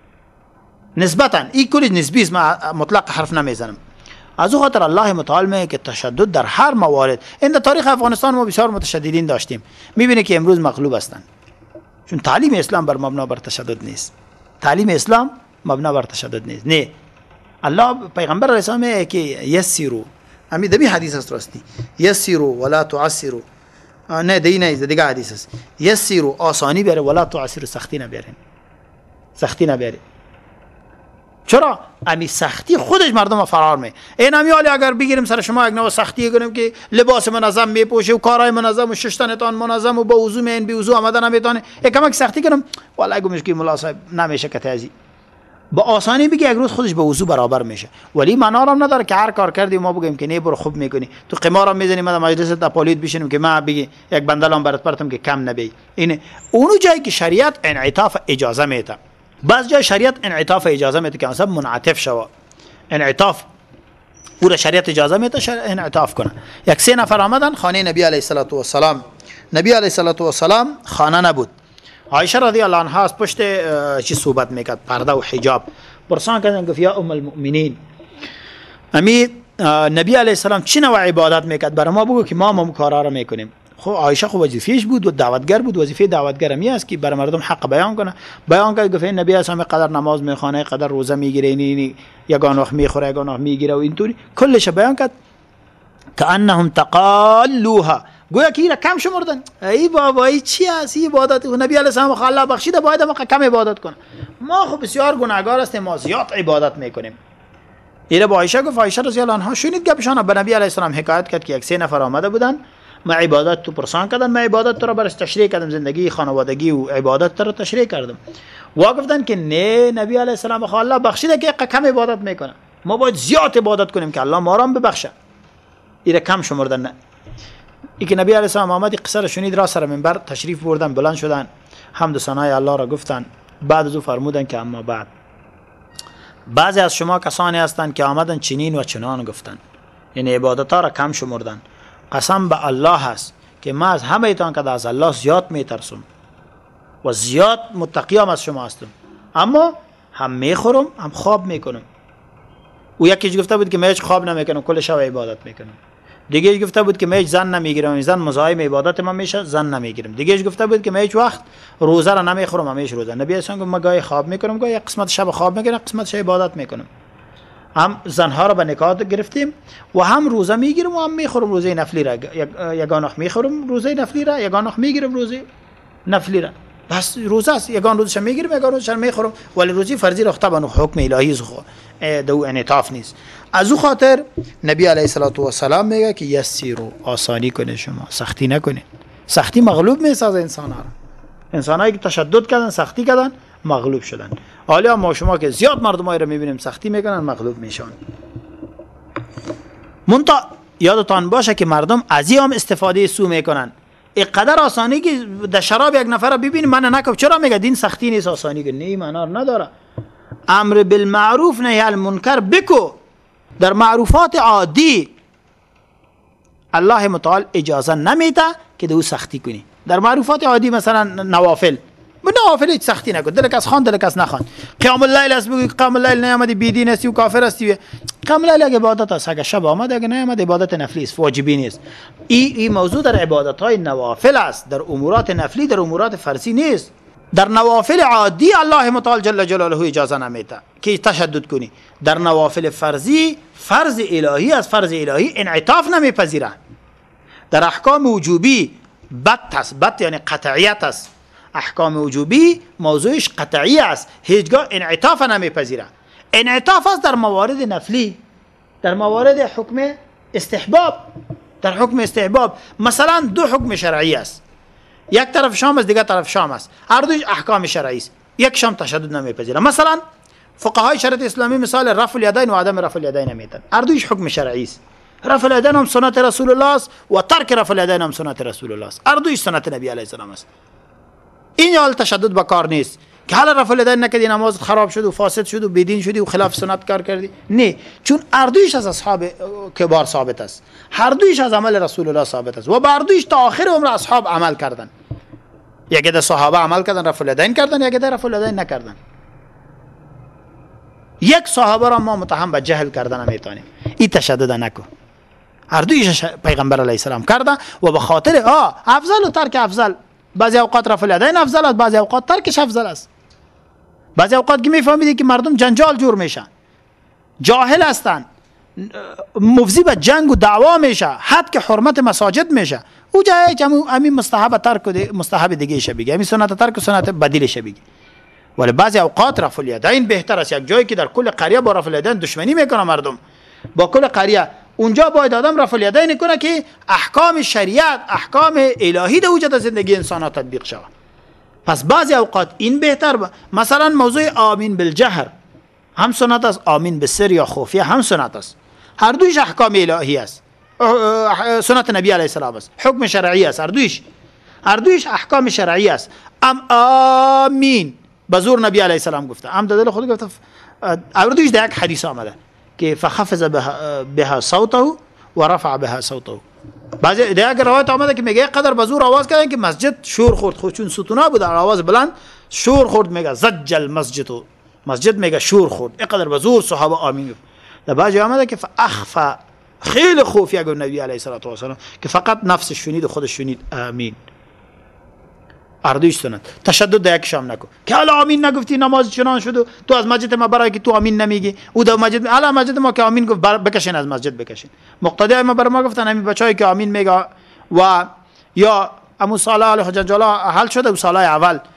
نسبتا این کلی نسبی است، مطلق حرف نمیزنم. از او خاطر الله متعال میگه که تشدد در هر موارد. این در تاریخ افغانستان ما بسیار متشددین داشتیم، میبینه که امروز مغلوب هستند، چون تعلیم اسلام بر مبنا بر تشدد نیست. تعلیم اسلام مبنا بر تشدد نیست. نه، الله پیغمبر علیه السلام میگه که یسروا، همین دمی حدیث است راستی، یسروا ولا تعسروا. نه دی نه دیگه حدیث است، یسروا آسانی بیاره ولا تعسروا سختی نبیارین، سختی نبیارین. چرا؟ امی سختی خودش مردم فرار می. این امیالی اگر بگیریم سر شما یک نوع سختی کنیم که لباس منظم میپوشه و کارهای منظم و ششتنتان منظم و با وضو مین بی وضو آمدن نمیتونه، یک کمک سختی کنم والله گمش که ملا صاحب نمیشه که تازی با آسانی بگی یک روز خودش به وضو برابر میشه. ولی معنا هم نداره که هر کار کردی ما بگیم که نه برو خوب میکنی، تو قمار هم میزنی ما مجلس تپالید بشینیم که ما بگی یک بندلام برات پرتم که کم نبی. اینه اونو جایی که شریعت انعطاف اجازه میده. بعض جای شریعت انعطاف اجازه میده که مثلا منعطف شوه، انعطاف او را شریعت اجازه میده انعطاف کنه. یک سه نفر آمدن خانه نبی علیه الصلاه و السلام. نبی علیه الصلاه و السلام خانه نبود. عایشه رضی الله عنها از پشت چی صحبت میکرد، پرده و حجاب. پرسان کردن گفت یا ام المؤمنین، امی نبی علیه السلام چی نوع عبادت میکرد؟ برای ما بگو که ما هم کارا را میکنیم. خب عایشه خو وظیفه‌اش بود و دعوتگر بود. وظیفه دعوتگر می است که برای مردم حق بیان کنه. بیان کرد گفت نبی اسلام قدر نماز میخونه، قدر روزه میگیره، اینی یگان وقت میخوره، یگان وقت میگیره و اینطوری کلش بیان کرد. کانهم تقالوها، گویا که اینا کم شمردن. ای بابا ای چی است عبادت؟ نبی علیه السلام خو الله بخشیده باید ما کم عبادت کنه. ما خو بسیار گناهگار هستیم، ما زیاد عبادت میکنیم. ایره با عایشه گفت، عایشه رضی الله عنها شنید گپشان، به نبی علیه السلام حکایت کرد که یک سه نفر آمده بودن، ما عبادت تو پرسان کردن، ما عبادت تو را برش تشریح کردم، زندگی خانوادگی و عبادت تو را تشریح کردم. و گفتن که نه، نبی علیه السلام بخواه الله بخشیده که کم عبادت میکنه، ما باید زیاد عبادت کنیم که الله ما را ببخشه. ایره کم شمردن. نه ای که نبی علیه السلام آمد قصه را شنید، را سر منبر تشریف بردن، بلند شدن، حمد و ثنای الله را گفتن. بعد از او فرمودن که اما بعد بعضی از شما کسانی هستند که آمدن چنین و چنان گفتن، یعنی عبادت ها را کم شمردن. قسم به الله هست که ما از همه ایتان که از الله زیاد میترسم و زیاد متقیام از شما هستم، اما هم میخورم هم خواب میکنم. او یکیش گفته بود که من هیچ خواب نمیکنم، کل شب عبادت میکنم. دیگه گفته بود که من هیچ زن نمیگیرم، زن مزاحم عبادت من میشه، زن نمیگیرم. دیگه گفته بود که من هیچ وقت روزه را نمیخورم، همیشه روزه. نبی اسلام گفت من گاهی خواب میکنم، گاهی قسمت شب خواب میکنم، قسمت شب عبادت میکنم. هم زنها را به نکاح گرفتیم و هم روزه میگیرم و هم میخورم روزه نفلی را، یگان میخورم روزه نفلی را، یگان میگیرم روزه نفلی را. بس روزه است، یگان روزش میگیرم، یگان روزش میخورم، ولی روزی فرضی را طبعا حکم الهی زخو دو انعطاف نیست. از او خاطر نبی علیه السلام میگه که یسیرو، آسانی کنه، شما سختی نکنه. سختی مغلوب میسازه انسان ها را. انسان هایی که تشدد کردن، سختی کردن، مغلوب شدن. حالا ما شما که زیاد مردمایی را میبینیم سختی میکنن، مغلوب میشن. منتها یادتان باشه که مردم از این هم استفاده سو میکنن. اینقدر آسانی که در شراب یک نفر را ببینیم من نکب، چرا میگه دین سختی نیست، آسانی که نه، معنا نداره. امر بالمعروف نهی عن المنکر بکو. در معروفات عادی الله متعال اجازه نمیده که دو سختی کنی. در معروفات عادی مثلا نوافل، به نوافل هیچ سختی نکن، دل کس خان دل کس نخوان. قیام اللیل است، بگی قیام اللیل نیامدی بیدین هستی و کافر هستی. قیام اللیل اگه عبادت است، اگه شب آمد، اگه نیامد عبادت نفلی است، واجبی نیست. این ای موضوع در عبادت های نوافل است، در امورات نفلی، در امورات فرضی نیست. در نوافل عادی الله متعال جل جلاله اجازه نمیده که تشدد کنی. در نوافل فرضی، فرض الهی از فرض الهی انعطاف نمیپذیره. در احکام وجوبی بت است، بت یعنی قطعیت است. احکام وجوبی موضوعش قطعی است، هیچگاه انعطاف نمیپذیره. انعطاف است در موارد نفلی، در موارد حکم استحباب. در حکم استحباب مثلا دو حکم شرعی است، یک طرف شام است، دیگر طرف شام است، هر دوش احکام شرعی است، یک شام تشدد نمیپذیره. مثلا فقهای شریعت اسلامی مثال رفع الیدین و عدم رفع الیدین میتن، هر دوش حکم شرعی است. رفع الیدین هم سنت رسول الله است و ترک رفع الیدین هم سنت رسول الله است، هر دوش سنت نبی علیه السلام است. این حال تشدد با کار نیست که حالا رفع الیدین نکردی نماز خراب شد و فاسد شد و بیدین شدی و خلاف سنت کار کردی. نه، چون هر دوش از اصحاب کبار ثابت است، هر دوش از عمل رسول الله ثابت است و بر دوش تا آخر عمر اصحاب عمل کردن. یکی در صحابه عمل کردن، رفع الیدین کردن، یکی در رفع الیدین نکردن. یک صحابه را ما متهم به جهل کردن نمیتونیم. این تشدد نکو. هر دویش پیغمبر علیه السلام کرده و به خاطر آ افضل و ترک افضل. بعضی اوقات رفع الیدین افضل است، بعضی اوقات ترکش افضل است. بعضی اوقات که میفهمیدی که مردم جنجال جور میشن، جاهل هستن، مفضی به جنگ و دعوا میشه، حد که حرمت مساجد میشه، او جایی که همین مستحب ترک و مستحب دیگه شه بگی، همین سنت ترک و سنت بدیل شه بگی. ولی بعضی اوقات رفع الیدین بهتر است. یک جایی که در کل قریه با رفع الیدین دشمنی میکنه مردم، با کل قریه، اونجا باید آدم رفع الیدین کنه که احکام شریعت، احکام الهی در وجود زندگی انسان ها تطبیق شود. پس بعضی اوقات این بهتر با. مثلا موضوع آمین بالجهر هم سنت است، آمین بالسر یا خفیه هم سنت است. هر دویش احکام الهی است، سنت نبی علیه السلام است، حکم شرعی است. هر دویش هر دویش احکام شرعی است. ام آمین بزور نبی علیه السلام گفته، ام دل خود گفته. هر دویش در یک حدیث آمده که فخفض بها, بها صوته و رفع بها صوته. بعضی در یک روایت آمده که میگه قدر بزور آواز کردن که مسجد شور خورد، خود چون ستونا بود آواز بلند شور خورد، میگه زج المسجد، مسجد میگه شور خورد، اینقدر بزور صحابه آمین گفت. در بعضی آمده که فاخفى، خیلی خفیه گفت نبی علیه السلام که فقط نفسش شنید و خودش شنید آمین. اردویش سنت. تشدد در یک شام نکن که حالا آمین نگفتی نماز چنان شد و تو از مسجد ما برای که تو آمین نمیگی، او در مسجد حالا مسجد ما که آمین گفت بکشین از مسجد بکشین. مقتدی ما برای ما گفتن همین بچه‌ای که آمین میگه و یا امو صالح علیه جلاله حل شده و سال اول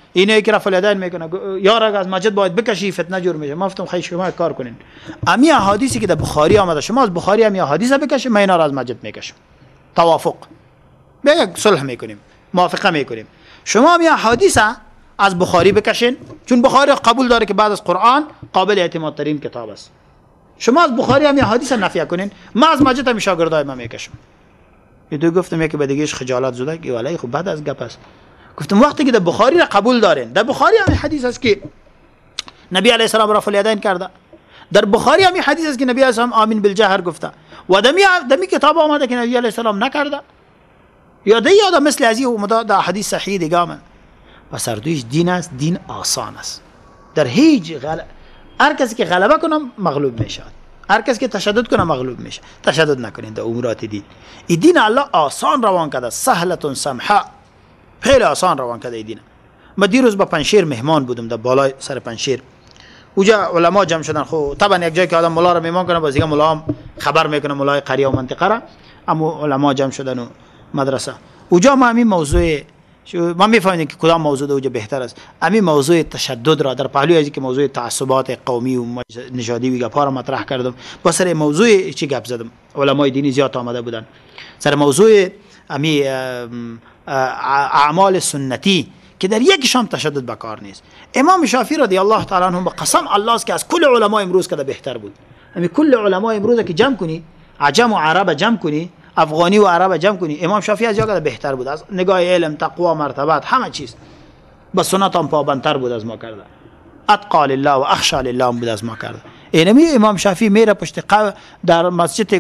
اینه که رفع الیدین میکنه یار از مسجد باید بکشی فتنه جور میشه. ما گفتم خیلی شما کار کنین. امی احادیثی که در بخاری آمده شما از بخاری امی احادیث بکشید، من اینا را از مسجد میکشم. توافق به یک صلح میکنیم، موافقه میکنیم. شما امی احادیث از بخاری بکشین، چون بخاری قبول داره که بعد از قرآن قابل اعتماد ترین کتاب است. شما از بخاری امی احادیث نفی کنین، من از مسجد هم شاگردای من میکشم. یه دو گفتم یکی به دیگهش خجالت زده که ولی خب بعد از گپ است. گفتم وقتی که در بخاری را قبول دارین، در بخاری هم حدیث است که نبی علیه السلام رفع الیدین کرده، در بخاری هم حدیث است که نبی علیه السلام آمین بالجهر گفته و دمی دمی کتاب آمده که نبی علیه السلام نکرده. یاده یاده مثل ازی و در حدیث صحیح دیگه آمد. پس اردویش دین است، دین آسان است. در هیچ غل... هر کسی که غلبه کنه مغلوب میشه، هر کسی که تشدد کنه مغلوب میشه. تشدد نکنین در امورات دین. این دین الله آسان روان کرده، سهلة سمحاء، خیلی آسان روان کرده این دین. ما دیروز با پنشیر مهمان بودم در بالای سر پنشیر. اونجا علما جمع شدن. خب طبعا یک جایی که آدم مولا رو مهمان کنه باز دیگه مولا هم خبر میکنه مولای قریه و منطقه را. اما علما جمع شدن و مدرسه. اونجا ما همین موضوع ما میفهمیم که کدام موضوع اونجا بهتر است. همین موضوع تشدد را در پهلوی از که موضوع تعصبات قومی و نژادی و گپا را مطرح کردم. با سر موضوع چی گپ زدم. علمای دینی زیاد آمده بودن. سر موضوع امی اعمال سنتی که در یکشان تشدد بکار نیست. امام شافعی رضی الله تعالی عنه به قسم الله است که از کل علما امروز کده بهتر بود. همین کل علما امروز که جمع کنی، عجم و عرب جمع کنی، افغانی و عرب جمع کنی، امام شافعی از جا بهتر بود. از نگاه علم، تقوا، مرتبت، همه چیز. با سنت هم پابندتر بود از ما کرده. اتقى لله و اخشى لله بود از ما کرده. اینمی امام شافعی میره پشت در مسجد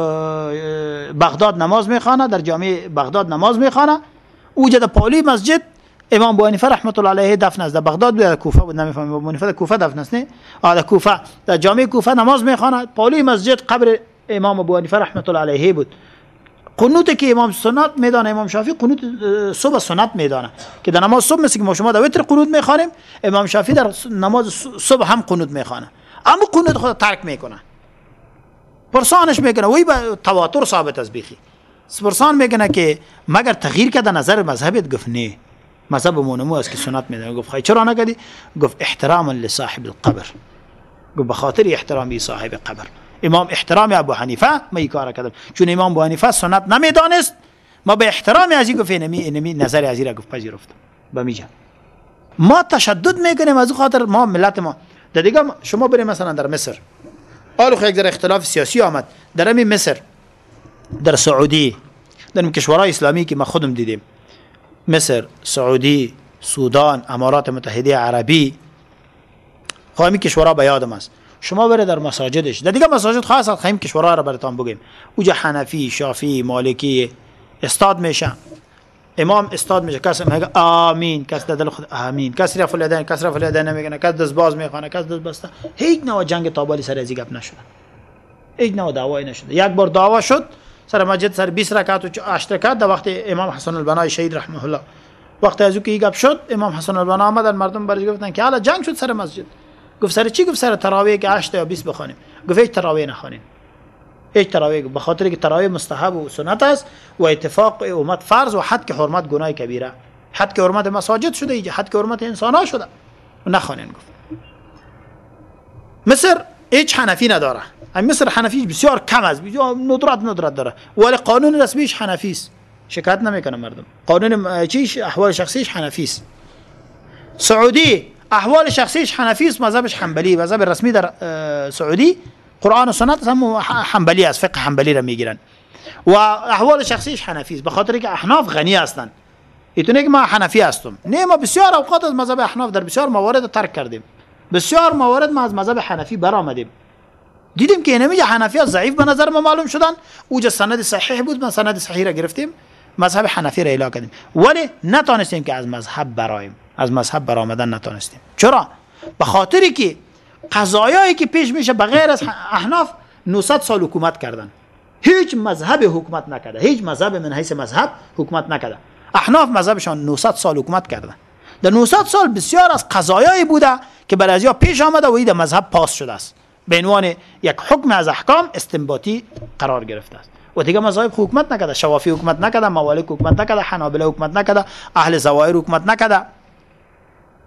بغداد نماز میخوانه، در جامع بغداد نماز میخوانه. اوجد پالی مسجد امام ابو حنیفه رحمت الله علیه دفن است. در بغداد بود، در کوفه بود، نمیفهمم ابو حنیفه در کوفه دفن است نه؟ آ در کوفه، در جامع کوفه نماز میخوانه. پالی مسجد قبر امام ابو حنیفه رحمت الله علیه بود. قنوت که امام سنت میدانه، امام شافعی قنوت صبح سنت میدانه که در نماز صبح مثل که ما شما در وتر قنوت میخوانیم، امام شافعی در نماز صبح هم قنوت میخوانه. اما قنوت خود ترک میکنه، پرسانش میکنه. وی با تواتر ثابت است. بیخی پرسان میکنه که مگر تغییر کرده نظر مذهبت؟ گفت نه، مذهب مونمو است که سنت میدانه. گفت خیلی چرا نکردی؟ گفت احتراما لصاحب القبر. گفت بخاطر احترامی صاحب قبر. امام احترام ابو حنیفه ما این کار کردم، چون امام ابو حنیفه سنت نمیدانست، ما به احترام ازی گفت نمی نمی نظر ازی را گفت پذیرفتم. بمیجا ما تشدد میکنیم از خاطر ما ملت ما. در دیگه شما بریم مثلا در مصر، آلو خیلی در اختلاف سیاسی آمد در همین مصر، در سعودی، در این کشورهای اسلامی که ما خودم دیدیم، مصر، سعودی، سودان، امارات متحده عربی، خب همین کشورها به یادم است. شما بره در مساجدش، در دیگه مساجد خاص از خیم کشورها را براتون بگیم، اوجا حنفی، شافعی، مالکی استاد میشن. امام استاد میشه، کس میگه آمین، کس در دل خود آمین، کس رفع الیدین، کس رفع الیدین نمیگه، کس دست باز میخوانه، کس دست بسته. هیچ نوع جنگ تابالی سر ازی گپ نشد، هیچ نوع دعوایی نشد. یک بار دعوا شد سر مسجد سر بیست رکعت و هشت رکعت در وقت امام حسن البنای شهید رحمه الله. وقت ازو که گپ شد امام حسن البنا آمدن، مردم برش گفتن که حالا جنگ شد سر مسجد. گفت سر چی؟ گفت سر تراویح که هشت یا بیست بخوانیم. گفت هیچ تراویح نخوانین، هیچ تراویح، به خاطر که تراویح مستحب و سنت است و اتفاق امت فرض و حد که حرمت گناه کبیره، حد که حرمت مساجد شده، اینجا حد که حرمت انسان ها شده و نخوانین. گفت مصر هیچ حنفی نداره، مصر حنفی بسیار کم است، ندرت ندرت داره، ولی قانون رسمیش حنفی است، شکایت نمیکنه مردم. قانون چیش احوال شخصیش حنفی است. سعودی احوال شخصیش حنفی است، مذهبش حنبلی، مذهب رسمی در سعودی قرآن و سنت هم حنبلی است، فقه حنبلی را میگیرن و احوال شخصیش حنفی است، به خاطر که احناف غنی هستند. اینطوری که ما حنفی هستم، نه ما بسیار اوقات از مذهب احناف در بسیار موارد ترک کردیم، بسیار موارد ما از مذهب حنفی برآمدیم. دیدیم که اینمی حنفی ضعیف به نظر ما معلوم شدن، اوج سند صحیح بود، ما سند صحیح را گرفتیم، مذهب حنفی را اعلا کردیم، ولی نتونستیم که از مذهب برایم، از مذهب برآمدن نتونستیم. چرا؟ به خاطری که قضایایی که پیش میشه بغیر از احناف نهصد سال حکومت کردن، هیچ مذهب حکومت نکرده، هیچ مذهب من حیث مذهب حکومت نکرده. احناف مذهبشان نهصد سال حکومت کرده. در نهصد سال بسیار از قضایایی بوده که برای ازیا پیش آمده و این مذهب پاس شده است، به عنوان یک حکم از احکام استنباطی قرار گرفته است و دیگه مذاهب حکومت نکرده. شوافی حکومت نکرده، مالک حکومت نکرده، حنابلة حکومت نکرده، اهل ظواهر حکومت نکرده.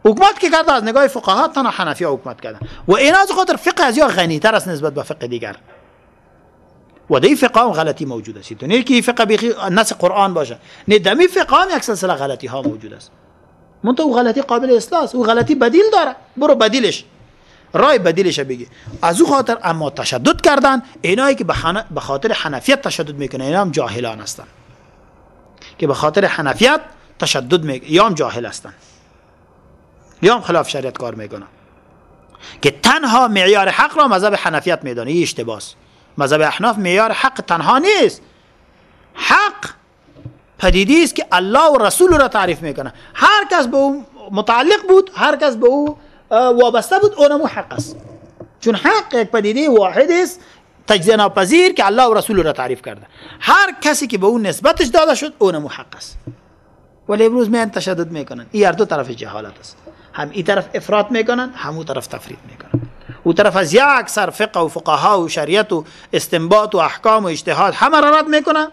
حکومت که کرده از نگاه فقها تنها حنفی ها حکومت کردن و این از خاطر فقه از یا غنی تر است نسبت به فقه دیگر و در فقه هم غلطی موجود است. تو نه که فقه بخی نص قرآن باشه، نه دمی فقه هم یک سلسله غلطی ها موجود است. منتها او غلطی قابل اصلاح است، او غلطی بدیل داره، برو بدیلش رای بدیلش بگی. از او خاطر اما تشدد کردن اینایی که به خاطر حنفیت تشدد میکنه اینا هم جاهلان هستن که به خاطر حنفیت تشدد میکنه، یا هم جاهل هستن یا هم خلاف شریعت کار میکنن که تنها معیار حق را مذهب حنفیت میدونه. این اشتباهه. مذهب احناف معیار حق تنها نیست. حق پدیدی است که الله و رسول را تعریف میکنه. هر کس به او متعلق بود، هر کس به او وابسته بود، اونم حق است. چون حق یک پدیده واحد است تجزیه ناپذیر که الله و رسول را تعریف کرده. هر کسی که به اون نسبتش داده شد اونم حق است. ولی امروز میان تشدد میکنن. این هر دو طرف جهالت است. هم این طرف افراط میکنن، هم اون طرف تفرید میکنن. اون طرف از یک سر فقه و فقها و شریعت و استنباط و احکام و اجتهاد همه را رد میکنن.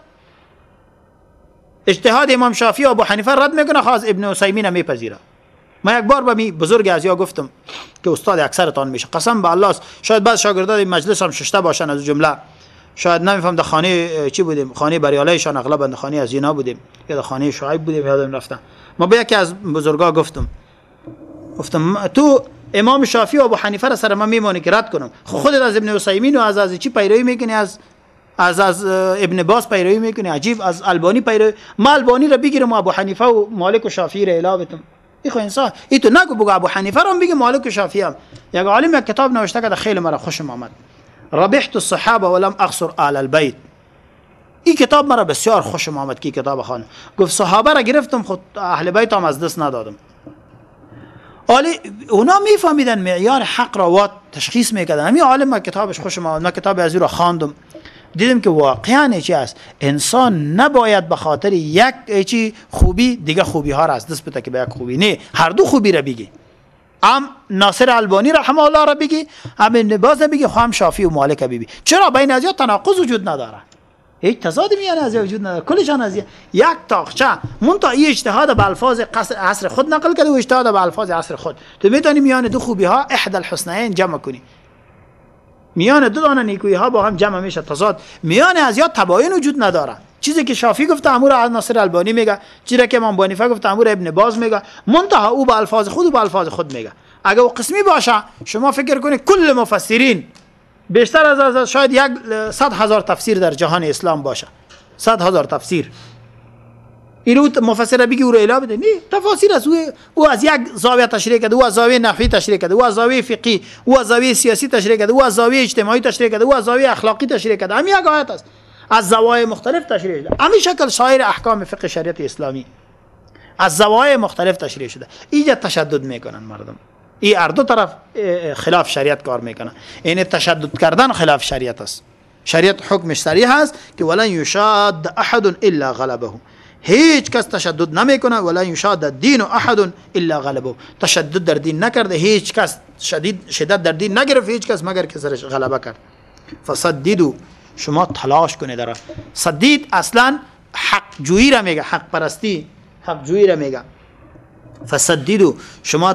اجتهاد امام شافعی و ابو حنیفه رد میکنه، خاص ابن عثیمین میپذیره. ما یک بار به می بزرگ از یا گفتم که استاد اکثرتان میشه، قسم به الله شاید بعض شاگردان مجلس هم ششته باشن از جمله، شاید نمیفهم در خانه چی بودیم، خانه بریالایشان اغلب در خانه از اینا بودیم یا در خانه شعیب بودیم، یادم رفتم. ما به یکی از بزرگا گفتم گفتم تو امام شافعی و ابو حنیفه را سر من میمونی که رد کنم، خودت از ابن عثیمین و از از چی پیروی میکنی، از از از ابن باز پیروی میکنی، عجیب، از البانی پیروی. ما البانی را بگیرم ابو حنیفه و مالک و شافعی را اله بتم. ای خو انسان ای تو نگو بگو ابو حنیفه رو بگی مالک و شافعی هم. یک عالم یک کتاب نوشته که خیلی مرا خوشم آمد، ربحت الصحابه ولم اخسر آل البیت. این کتاب مرا بسیار خوشم آمد که کتاب خانه گفت صحابه را گرفتم خود اهل بیت هم از دست ندادم. ولی اونا میفهمیدن معیار حق را و تشخیص میکردن. همین عالم ما کتابش خوشم آمد، ما کتاب از او را خواندم، دیدم که واقعا چی است، انسان نباید به خاطر یک چی خوبی دیگه خوبی ها را از دست بده که به یک خوبی، نه هر دو خوبی را بگی. هم ناصر البانی رحمه الله را بگی، هم ابن باز بگی، هم شافعی و مالک بگی. چرا بین ازیا تناقض وجود نداره؟ هیچ تضاد میان ازیا وجود نداره، کلشان ازیا یک تاقچه. منتها این اجتهاد به الفاظ عصر خود نقل کرده و اجتهاد به الفاظ عصر خود. تو میتونی میان دو خوبی ها احد الحسنین جمع کنی، میان دو دانه نیکویی ها با هم جمع میشه. تضاد میان ازیا تباین وجود نداره. چیزی که شافعی گفته امور از ناصر البانی میگه، چیزی که امام بانیفه گفته امور ابن باز میگه، منتها او با الفاظ خود و با الفاظ خود میگه. اگه او قسمی باشه شما فکر کنید کل مفسرین بیشتر از از شاید یک صد هزار تفسیر در جهان اسلام باشه، صد هزار تفسیر، اینو مفسر بگی او رو اله بده؟ نه، تفاسیر از او او از یک زاویه تشریح کرده، او از زاویه نحوی تشریح کرده، او از زاویه فقهی، او از زاویه سیاسی تشریح کرده، او از زاویه اجتماعی تشریح کرده، او از زاویه اخلاقی تشریح کرده. همین یک آیت است از زوایای مختلف تشریح شده. همین شکل سایر احکام فقه شریعت اسلامی از زوایای مختلف تشریح شده. اینجا تشدد میکنن مردم، این هر دو طرف خلاف شریعت کار میکنن. این تشدد کردن خلاف شریعت است. شریعت حکمش صریح است که ولن یشاد احد الا غلبه، هیچ کس تشدد نمیکنه. ولا یشاد الدین احد الا غلبه، تشدد در دین نکرده، هیچ کس شدید شدت در دین نگرفت، هیچ کس مگر که سرش غلبه کرد. فصدیدو، شما تلاش کنید. در صدید اصلا حق جویی را میگه، حق پرستی، حق جویی را میگه. فصدیدو، شما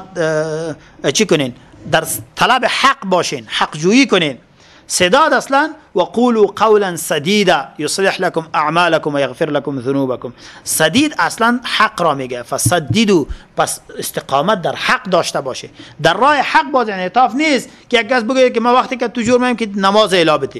چی کنین؟ در طلب حق باشین، حق جویی کنین. سداد اصلا وقولوا قولا سدیدا یصلح لكم اعمالكم ويغفر لكم ذنوبكم. سدید اصلا حق را میگه. فسدیدو، پس استقامت در حق داشته باشه، در راه حق باز. انعطاف نیست که یک کس بگه که ما وقتی که تو جور میم که نماز الا بده،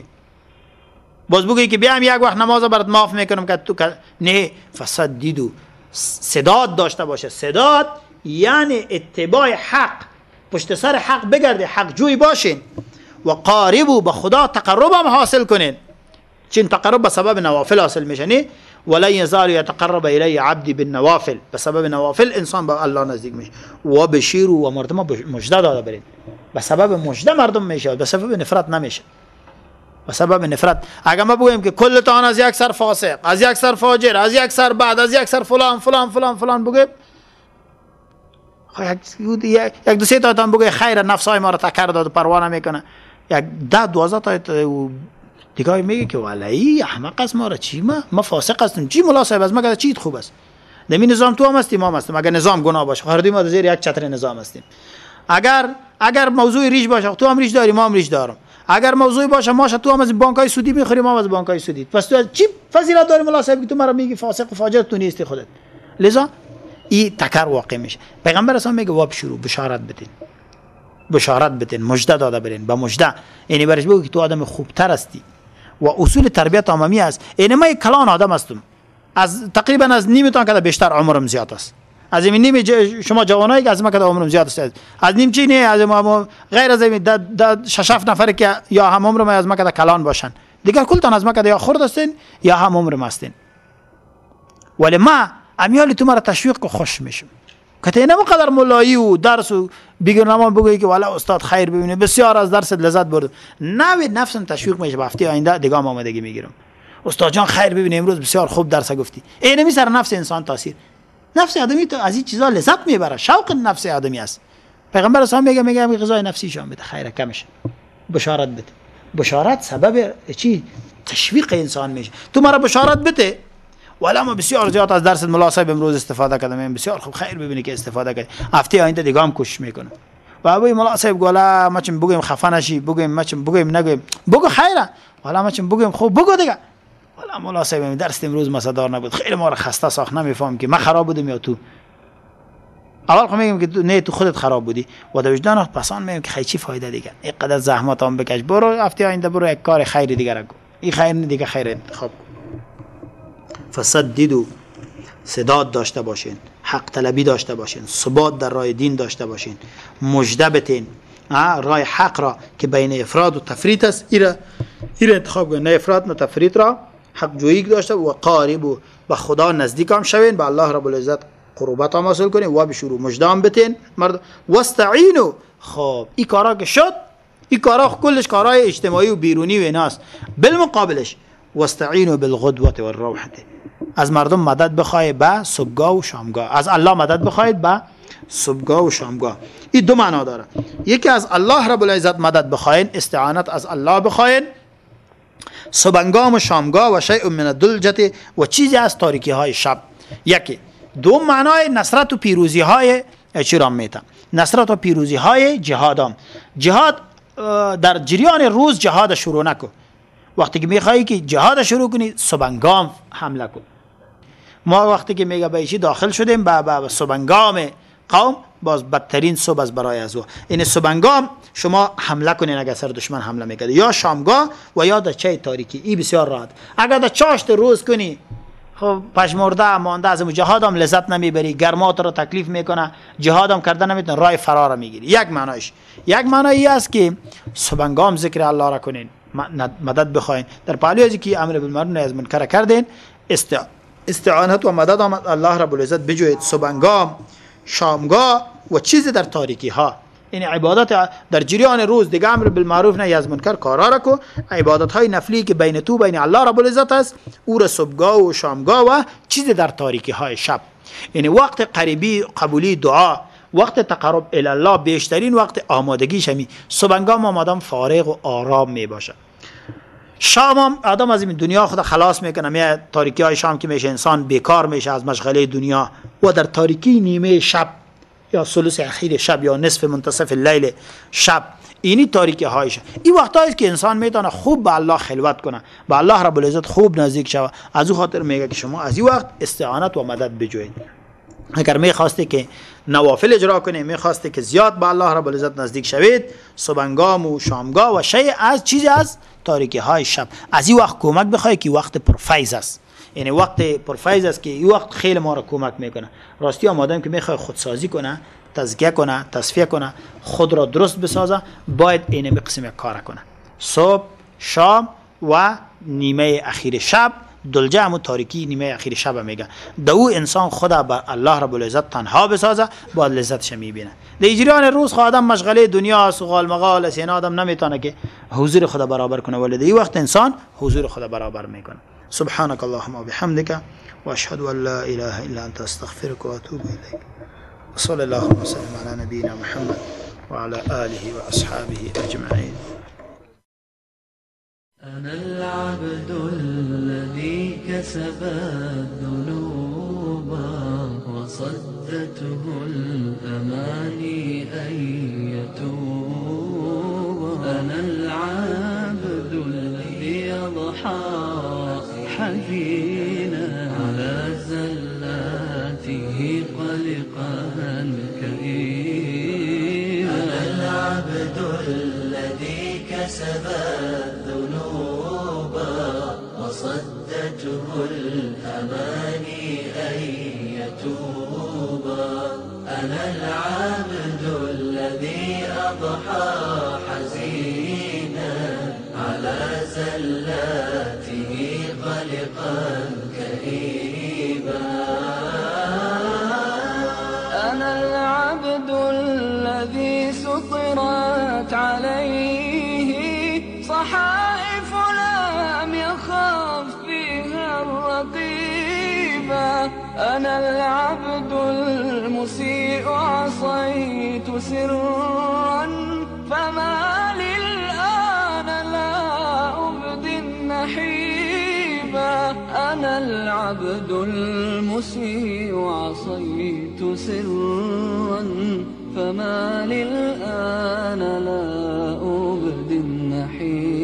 باز بگه که بیام یک وقت نماز برات معاف میکنم که تو نه. فسدیدو، سداد داشته باشه. سداد یعنی اتباع حق، پشت سر حق بگرده، حق جوی باشین. و قاربو، به خدا تقرب هم حاصل کنین. چین تقرب به سبب نوافل حاصل میشه. نه ولا یزال یتقرب الی عبدی بالنوافل، به سبب نوافل انسان به الله نزدیک میشه. و بشیرو، و مردم مژده داده برین. به سبب مژده مردم میشه، به سبب نفرت نمیشه. به سبب نفرت اگر ما بگوییم که کلتان از یک سر فاسق، از یک سر فاجر، از یک سر بعد، از یک سر فلان فلان فلان فلان بگوییم، یک یک دو سه تا تام بگوی خیر نفس های ما را تکر داد و پروا نمیکنه، یک ده دوازده تا دیگه میگه که والایی احمق است، ما را چی ما ما فاسق هستیم، چی ملا صاحب از ما که چیت خوب است. در این نظام تو هم هستی، ما هم هستیم. اگر نظام گناه باشه، هر دوی ما در زیر یک چتر نظام هستیم. اگر اگر موضوع ریش باشه، تو هم ریش داری، ما هم ریش دارم. اگر موضوع باشه ماشه، تو هم از بانکای سودی میخوری، ما هم از بانکای سودی. پس تو چی فضیلت داری ملا صاحب که تو مرا میگی فاسق و فاجر؟ تو نیستی خودت. لذا این تکر واقع میشه. پیغمبر اصلا میگه واب شروع بشارت بدین، بشارت بدین، مژده داده برین. با مژده یعنی برش بگو که تو آدم خوبتر هستی. و اصول تربیت عمومی است. یعنی من یک کلان آدم هستم، از تقریبا از نیمتان که بیشتر عمرم زیاد است. از این نیم شما جوانایی که از ما که عمرم زیاد است، از نیم چی نه، از ما غیر از این د شش هفت نفر که یا هم عمر ما از ما که کلان باشن، دیگر کلتان از ما که یا خرد هستین یا هم عمر ما هستین. ولی ما امیال تو مرا تشویق کو خوش میشم که اینم قدر مولایی و درس و بیگر نمان بگویی که والا استاد خیر ببینه، بسیار از درس لذت بردم. نه نفسم تشویق میشه، به هفته آینده دیگه آمادگی میگیرم. استاد جان خیر ببینه، امروز بسیار خوب درس گفتی. اینه می سر نفس انسان تاثیر. نفس آدمی تو از این چیزا لذت میبره، شوق نفس آدمی است. پیغمبر اسلام میگه میگه غذای نفسی شام بده، خیر کمش، بشارت بده. بشارت سبب چی؟ تشویق انسان میشه. تو مرا بشارت بده، والا ما بسیار زیاد از درس ملا صاحب امروز استفاده کردم، بسیار خوب، خیر ببینی که استفاده کردی، هفته آینده دیگه هم کوشش میکنم. و ابوی ملا صاحب گولا ما چم بگیم خفه نشی، بگیم ما چم بگیم نگیم، بگو خیره، والا ما چم بگیم خوب، بگو دیگه. والا ملا صاحب درس امروز مزه‌دار نبود، خیلی ما را خسته ساخت، نمیفهم که ما خراب بودم یا تو. اول خب میگم که نه تو خودت خراب بودی و در وجدان پسان میگم که خیلی چی فایده دیگه، اینقدر زحمت هم بکش، برو هفته آینده برو یک کار خیر دیگه را کن، این خیر دیگه خیر انتخاب. فسددوا، سداد داشته باشین، حق طلبی داشته باشین، ثبات در راه دین داشته باشین، مژده بتین راه حق را که بین افراد و تفریط است، ایره ایره انتخاب کنین، نه افراد نه تفریط را، حق جویی داشته و قارب و به خدا نزدیک هم شوین، به الله رب العزت قربت هم حاصل کنین و بشورو مژده هم بتین مرد. واستعینوا، خب این کارا که شد، این کارا کلش کارهای اجتماعی و بیرونی و ایناست. بالمقابلش واستعینوا بالغدوة والروحة، از مردم مدد بخواهید به صبحگاه و شامگاه، از الله مدد بخواهید به صبحگاه و شامگاه. این دو معنا داره. یکی از الله رب العزت مدد بخواهید، استعانت از الله بخواهید، صبحگاه و شامگاه و شیء من الدلجة و چیزی از تاریکی های شب. یکی دو معنای نصرت و پیروزی های چرا میتن، نصرت و پیروزی های جهادام. جهاد در جریان روز جهاد شروع نکن، وقتی که میخوایی که جهاد شروع کنی صبحگاه حمله کن. ما وقتی که میگه بیشی داخل شدیم با با صبحگاه قوم، باز بدترین صبح از برای از او، این صبحگاه شما حمله کنین اگر سر دشمن حمله میکنه، یا شامگاه و یا در چای تاریکی. این بسیار راحت. اگر در چاشت روز کنی خب پشمرده مانده از جهاد هم لذت نمیبری، گرمات رو تکلیف میکنه، جهاد هم کردن نمیتون، راه فرار میگیری. یک معنایش. یک معنایی است که صبحگاه ذکر الله را کنین، مدد بخواین، در پهلوی از که امر بالمعروف نهی از منکر کردین، است استعانت و مدد آمد الله رب العزت بجوید. صبحگاه، شامگاه و چیز در تاریکی ها، این عبادت در جریان روز دیگه امر بالمعروف نهی از منکر کارا را کو، عبادت های نفلی که بین تو بین الله رب العزت است، او را صبحگاه و شامگاه و چیز در تاریکی های شب. یعنی وقت قریبی قبولی دعا، وقت تقرب الی الله، بیشترین وقت آمادگی شمی صبحگاه ما آدم فارغ و آرام می باشه. شام هم آدم از این دنیا خود خلاص میکنه، می تاریکی های شام که میشه انسان بیکار میشه از مشغله دنیا، و در تاریکی نیمه شب یا ثلث اخیر شب یا نصف منتصف اللیل شب، اینی تاریکی هایش، این وقتایی است که انسان میتونه خوب به الله خلوت کنه، به الله رب العزت خوب نزدیک شود. از او خاطر میگه که شما از این وقت استعانت و مدد بجوید. اگر میخواسته که نوافل اجرا کنه، میخواسته که زیاد به الله رب العزت نزدیک شوید، صبحگاه و شامگاه و شیء از چیزی از تاریکی های شب، از این وقت کمک بخوای که وقت پرفیض است. یعنی وقت پرفیض است که این وقت خیلی ما را کمک میکنه. راستی هم آدم که میخواد خودسازی کنه، تزکیه کنه، تصفیه کنه، خود را درست بسازه، باید این قسم کار کنه. صبح، شام و نیمه اخیر شب، دلجه همون تاریکی نیمه اخیر شب میگه، دو انسان خدا بر الله رب العزت تنها بسازه، باید لذتش میبینه. در جریان روز خود آدم مشغله دنیا است و غال مغال است، این آدم نمیتونه که حضور خدا برابر کنه، ولی در این وقت انسان حضور خدا برابر میکنه. سبحانك اللهم وبحمدك واشهد ان لا اله الا انت استغفرك واتوب اليك. وصلى الله وسلم على نبينا محمد وعلى اله واصحابه اجمعين. أنا العبد الذي كسب الذنوب وصدته الأماني أن يتوب. أنا العبد الذي يضحى حزينا على زلاته قلقا كئيبا. أنا العبد الذي كسب الذنوب وصدته الأماني أن يتوبا. أنا العبد الذي أضحى حزينا على زلاته قلقا كئيبا. أنا العبد الذي سطرت عليه صحائف لم يخف فيها الرقيبا. أنا العبد المسيء عصيت سرا فما للآن لا أبدي النحيبا. أنا العبد المسيء عصيت سرا فما للآن لا أبدي النحيبا.